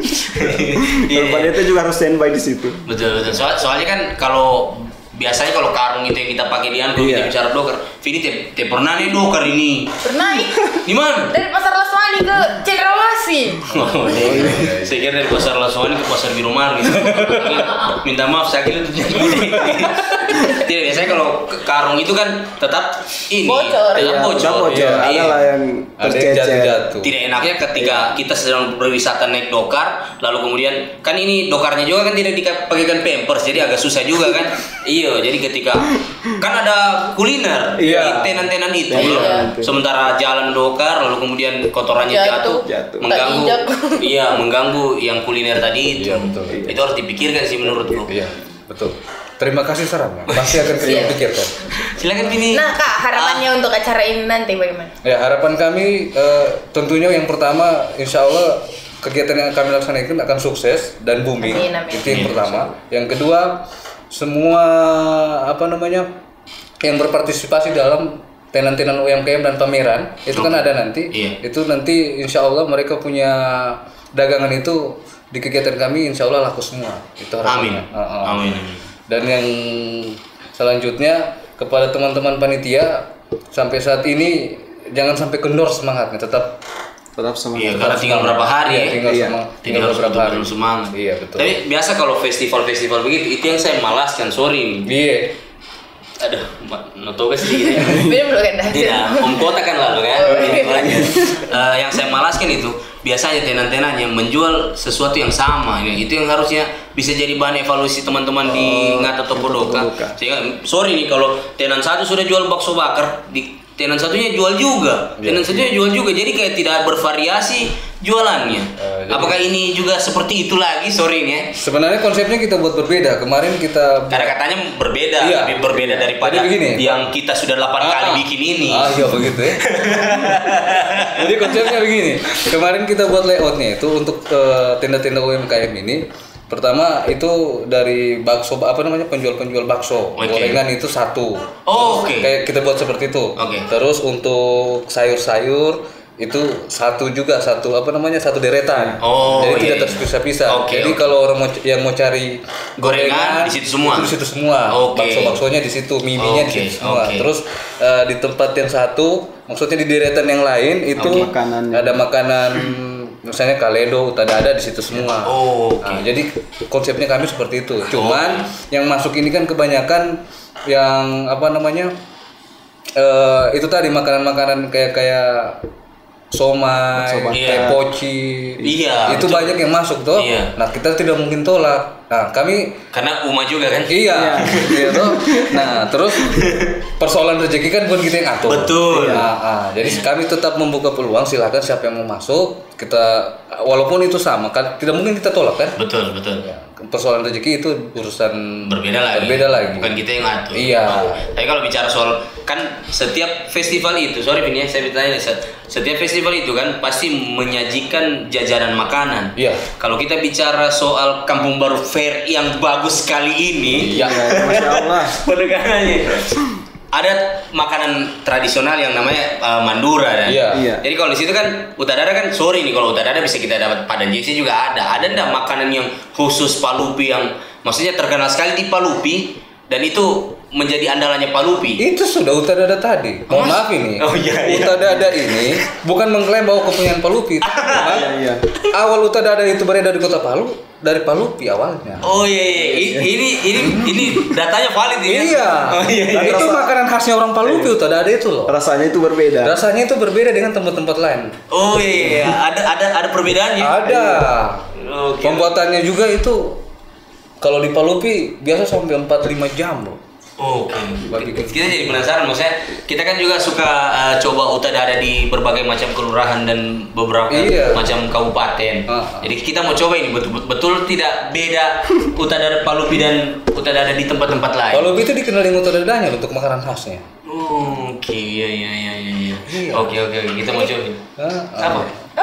Iya. Kalau itu juga harus standby di situ. Betul betul. Soal, soalnya kan kalau biasanya kalau karung itu yang kita pakai di Anu, Iya. kita bicara Dokar. Vini te, te pernah nih Dokar ini? Pernah ih, Di mana? dari pasar Laswani ke Cendrawasih. Oh, iya. Saya kira dari pasar Laswani ke pasar Biromar gitu. Minta maaf saya kira itu tidak, biasanya kalau ke- karung itu kan tetap ini Bocor. tetap Iya, bocor. tetap bocor. Iya. Ada lah yang Ada yang tercecer. jatuh-jatuh. Tidak enaknya ketika kita sedang berwisata naik Dokar, lalu kemudian kan ini Dokarnya juga kan tidak dipakaikan pampers, jadi agak susah juga kan. Iya, jadi ketika kan ada kuliner Iya. di tenan-tenan itu, Iya. sementara jalan Dokar, lalu kemudian kotorannya jatuh, Jatuh. Jatuh. mengganggu, Tak injak. iya mengganggu yang kuliner tadi itu. Iya, betul. Itu harus dipikirkan sih menurutku. Iya, betul. Terima kasih sarannya. Pasti akan kita Iya. pikirkan. Silakan Vini. Nah kak, harapannya untuk acara ini nanti bagaimana? Ya, harapan kami eh, tentunya yang pertama insya Allah kegiatan yang kami laksanakan akan sukses dan booming. Amin, amin. Itu yang Amin. pertama. Yang kedua, semua apa namanya yang berpartisipasi dalam tenan-tenan U M K M dan pameran itu kan Oke. ada nanti. Iya. Itu nanti insya Allah mereka punya dagangan itu di kegiatan kami insya Allah laku semua. Itu Amin. harapannya. Uh, uh. Amin. Dan yang selanjutnya kepada teman-teman panitia sampai saat ini jangan sampai kendor semangatnya, tetap Tetap semangat. Iya, karena tinggal berapa hari Iya, ya. tinggal Iya. semang- Tidak tinggal harus beberapa hari. betul-betul semangat. Iya, betul. Tapi biasa kalau festival-festival begitu, itu yang saya malaskan, sorry nih. Iya. Aduh, notoga sedikit ya. Belum belum kan? Tidak, om kota kan lalu kan. Oh, Ini iya. makanya. Eh, yang saya malaskan itu biasanya tenan-tenan yang menjual sesuatu yang sama, ya. Itu yang harusnya bisa jadi bahan evaluasi teman-teman di Ngata Topo Dokar. Dokar. Sehingga sorry nih kalau tenan satu sudah jual bakso bakar, di tenan satunya jual juga, Iya. tenan satunya jual juga. Jadi kayak tidak bervariasi jualannya. Eh, jadi- Apakah ini juga seperti itu lagi? Sorry nih ya. Sebenarnya konsepnya kita buat berbeda. Kemarin kita Karena katanya berbeda, Iya. lebih berbeda daripada Jadi begini. yang kita sudah delapan Ah, kali ah. bikin ini. Ah iya begitu ya. Jadi konsepnya begini. Kemarin kita buat layoutnya itu untuk eh, tenda-tenda U M K M ini. Pertama itu dari bakso apa namanya penjual-penjual bakso. Oke. Gorengan itu satu. Oh, Terus oke. Kayak kita buat seperti itu. Oke. Terus untuk sayur-sayur itu satu juga satu apa namanya satu deretan. Oh, Jadi iya, tidak iya. terpisah-pisah. Oke, Jadi oke. kalau orang mau, yang mau cari Gorengan, di situ semua? itu di situ semua. Oke. Bakso-baksonya di situ, miminya di Oke, situ semua. oke. Terus eh, di tempat yang satu, maksudnya di deretan yang lain itu Oke. Makanannya. ada makanan misalnya kaledo, utadada di situ semua. Oh, oke. Nah, jadi konsepnya kami seperti itu. Cuman yang masuk ini kan kebanyakan yang apa namanya eh, itu tadi makanan-makanan kayak kayak somai, Bakso bakar. kayak poci, Iya, itu betul. banyak yang masuk tuh. Iya. Nah kita tidak mungkin tolak. Nah kami Karena Uma juga kan. iya, iya toh. Nah terus persoalan rezeki kan bukan kita yang atur. Betul. Nah, ah, jadi kami tetap membuka peluang, silakan siapa yang mau masuk. Kita walaupun itu sama kan, tidak mungkin kita tolak kan. Betul, betul. Ya, persoalan rezeki itu urusan Berbeda lagi. Berbeda lagi. Bukan kita yang ngatur. Iya. Oh, tapi kalau bicara soal kan setiap festival itu, sorry Vini, ya, saya bertanya, setiap festival itu kan pasti menyajikan jajanan makanan. Iya. Kalau kita bicara soal Kampung Baru Fair yang bagus kali ini, Iya. Ya, Masya Allah. penekanannya ada makanan tradisional yang namanya uh, mandura kan. Iya. Iya. Jadi kalau di situ kan utadada kan sorry nih kalau utadada bisa kita dapat Padang J C juga ada. Ada enggak makanan yang khusus Palupi yang maksudnya terkenal sekali di Palupi dan itu menjadi andalannya Palupi? Itu sudah utadada tadi. Mohon Mas? maaf ini. Oh, iya, iya. Utadada ini bukan mengklaim bahwa kepunyaan Palupi. Memang Iya, iya. awal utadada itu beredar di Kota Palu dari Palupi awalnya. Oh iya, iya. I- ini ini ini datanya valid ini. ya? Iya. Oh iya. iya. Dan itu Rasa- makanan khasnya orang Palupi utadada itu loh. Rasanya itu berbeda. Rasanya itu berbeda dengan tempat-tempat lain. Oh iya, iya. Ada ada ada perbedaannya. Ada. Oke. Pembuatannya juga itu kalau di Palupi biasa sampai empat lima jam, Bro. Oke. Bagi kita. Kita jadi penasaran, maksudnya kita kan juga suka uh, coba utadada di berbagai macam kelurahan dan beberapa Iya. macam kabupaten. Ah. Jadi kita mau coba ini betul betul tidak beda utadada Palupi dan utadada di tempat-tempat lain. Palupi itu dikenalin utadadanya untuk makanan khasnya. Oh, Oke, iya iya iya iya. iya. Iya. Oke oke oke, kita mau coba. Ah, Apa?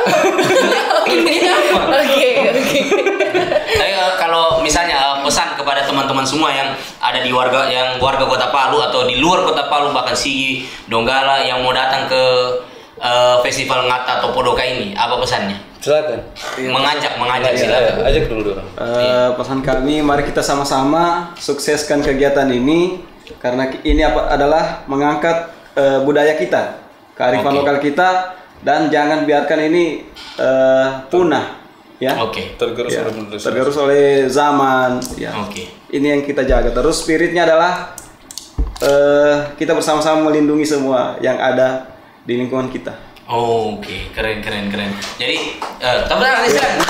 Oke, oke. Tapi uh, kalau misalnya uh, pesan kepada teman-teman semua yang ada di warga yang warga Kota Palu atau di luar Kota Palu bahkan Sigi, Donggala yang mau datang ke uh, festival Ngata atau Podoka ini, apa pesannya? Silakan. Mengajak, mengajak Iya, silakan. iya, ajak dulu dong. Eh, pesan kami, mari kita sama-sama sukseskan kegiatan ini karena ki- ini apa adalah mengangkat eh, budaya kita, kearifan Oke. lokal kita dan jangan biarkan ini eh, punah, ya. Oke. Tergerus Ya, oleh modernisasi. tergerus oleh zaman, ya. Oke. Ini yang kita jaga. Terus spiritnya adalah eh, kita bersama-sama melindungi semua yang ada di lingkungan kita. Oh, Oke, keren keren keren. Jadi, uh, tepuk tangan silakan.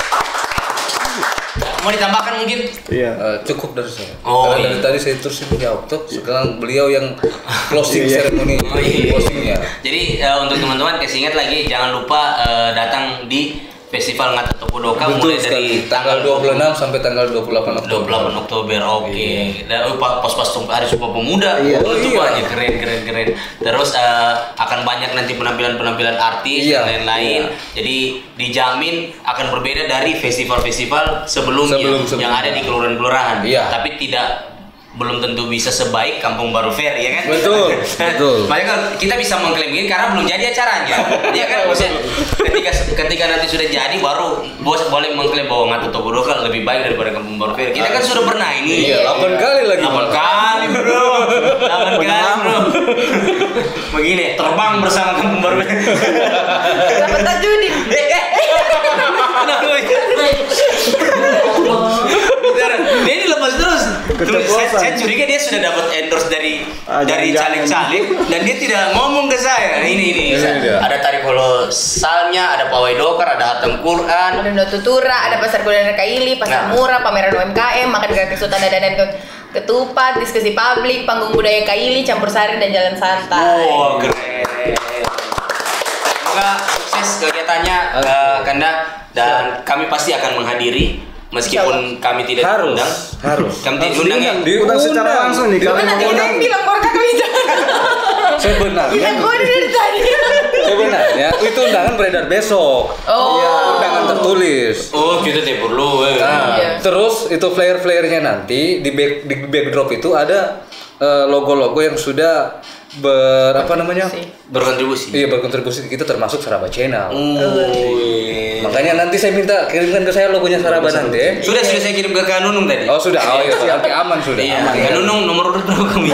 Mau ditambahkan mungkin? Iya. Eh, cukup dari saya. Oh, Karena iya. dari tadi saya terus menjawab tuh, sekarang beliau yang closing Iya, iya. ceremony Oh, iya. closingnya. Jadi uh, untuk teman-teman kasih ingat lagi jangan lupa uh, datang di Festival Ngata atau Podoka Betul mulai sekali. dari Tanggal dua puluh enam sampai tanggal dua puluh delapan dua puluh Oktober. delapan Oktober. Oke. Dan oh, pa- pas-pas tuh hari Sumpah Pemuda. Iya. Oh, itu Iya. banyak keren keren keren. Terus uh, akan banyak nanti penampilan-penampilan artis Iya. dan lain-lain. Iya. Jadi dijamin akan berbeda dari festival-festival sebelumnya Sebelum- sebelumnya. yang ada di kelurahan-kelurahan. Iya. Tapi tidak belum tentu bisa sebaik Kampung Baru Fair ya kan? Betul, betul. Makanya kan kita bisa mengklaim ini karena belum jadi acaranya. Ya kan? Maksudnya ketika ketika nanti sudah jadi baru bos boleh mengklaim bahwa Ngata atau Podoka lebih baik daripada Kampung Baru Fair. Kita kan sudah pernah ini. Iya, delapan kali lagi. delapan kali, Bro. delapan kali, Bro. Begini, terbang bersama Kampung Baru Fair. Dapat tak judi. Eh, eh. Kenapa? Bentar, dia ini lepas terus. Terus saya, saya curiga dia sudah dapat endorse dari Ah, dari jangan-jangan. caleg-caleg dan dia tidak ngomong ke saya. Ini ini. Ini dia. Ada tarik kolosalnya, ada pawai dokar, ada hatam Quran. Ada Dua Tutura, ada pasar kuliner Kaili, pasar Nah. murah, pameran U M K M, makan gratis hutan dan ke ketupat, diskusi publik, panggung budaya Kaili, campur sari dan jalan santai. Wow, keren. Semoga sukses kegiatannya uh, Kanda dan kami pasti akan menghadiri meskipun kami tidak Harus, diundang. harus. Kami Harus diundang ya. diundang. Diundang secara langsung nih kalau Mana mau tadi kita undang. yang bilang warga kami jangan. Sebenarnya, Kita kode dari tadi. sebenarnya itu undangan beredar besok. Oh. Iya, undangan tertulis. Oh, kita tidak perlu. eh. Nah, Iya. terus itu flyer-flyernya nanti di back di backdrop itu ada eh, logo-logo yang sudah ber apa namanya? Berkontribusi. Iya, berkontribusi kita termasuk Saraba Channel. Oh. Makanya nanti saya minta kirimkan ke saya logonya Saraba nanti. ya. Sudah sudah saya kirim ke Kak Nunung tadi. Oh sudah, oh iya, nanti aman sudah. Iya, Aman, Kak ya. Nunung nomor urut berapa kami?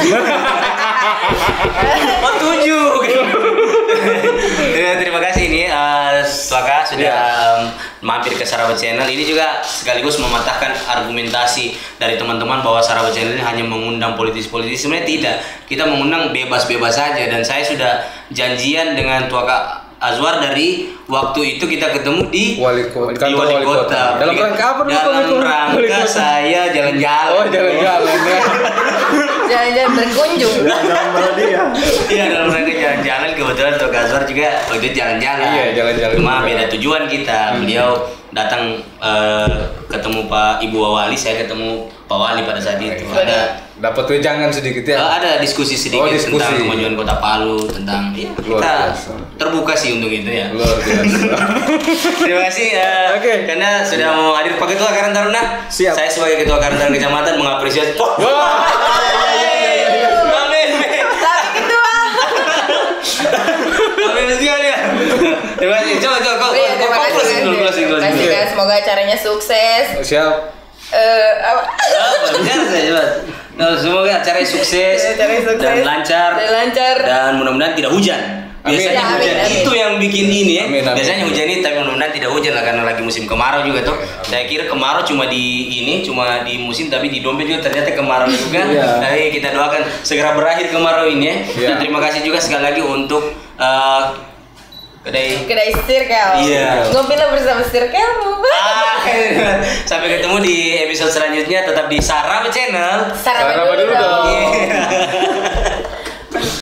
Oh tujuh. Ya, terima kasih ini uh, Swaka sudah Yeah. um, mampir ke Sarawak Channel. Ini juga sekaligus mematahkan argumentasi dari teman-teman bahwa Sarawak Channel ini hanya mengundang politisi-politisi. Sebenarnya tidak. Kita mengundang bebas-bebas saja, dan saya sudah janjian dengan Tua Kak Azwar dari waktu itu kita ketemu di Wali kota. di wali kota. Dalam rangka apa dulu? Dalam rangka saya jalan-jalan. Oh, jalan-jalan ya. Jalan-jalan berkunjung. Dalam berhadiah. Iya, dalam rangka jalan-jalan. Kebetulan Tok Azwar juga waktu itu jalan-jalan. Iya, jalan-jalan Cuma juga. beda tujuan kita. Beliau datang eh, ketemu Pak Ibu Wali, saya ketemu Pak Wali pada saat itu. Ada Dapat wejangan sedikit eh, ya. ada diskusi sedikit Oh, diskusi. tentang kemajuan Kota Palu, tentang ya, Luar kita biasa. terbuka sih untuk itu ya. Luar biasa. Terima kasih eh, Oke. karena sudah mau hadir Pak Ketua Karang Taruna. Siap. Saya sebagai Ketua Karang Taruna Kecamatan mengapresiasi. Wah. Wah. Amin. Tapi ketua. Amin sekali ya. Terima kasih. Coba coba kau Iya, terima kau kasih. closing dulu, closing Terima closing. kasih kan, semoga acaranya sukses. Siap. Eh, apa? Apa? Biar saya coba. Nah, semoga acaranya sukses, Acaranya sukses. dan lancar Dan lancar. dan mudah-mudahan tidak hujan. Amin. Biasanya Ya, amin, hujan amin. itu yang bikin ini ya. Amin, amin. Biasanya hujan ini, tapi mudah-mudahan tidak hujan lah karena lagi musim kemarau juga tuh. Saya kira kemarau cuma di ini, cuma di musim, tapi di dompet juga ternyata kemarau juga. Iya. Jadi kita doakan segera berakhir kemarau ini ya. Iya. Dan terima kasih juga sekali lagi untuk eh, kedai Kedai Circle. Iya. Ngopilah bersama Circle. Ah, sampai ketemu di episode selanjutnya, tetap di Sarawak Channel. Sarapan Sarapan dulu dulu dong. dong. Iya.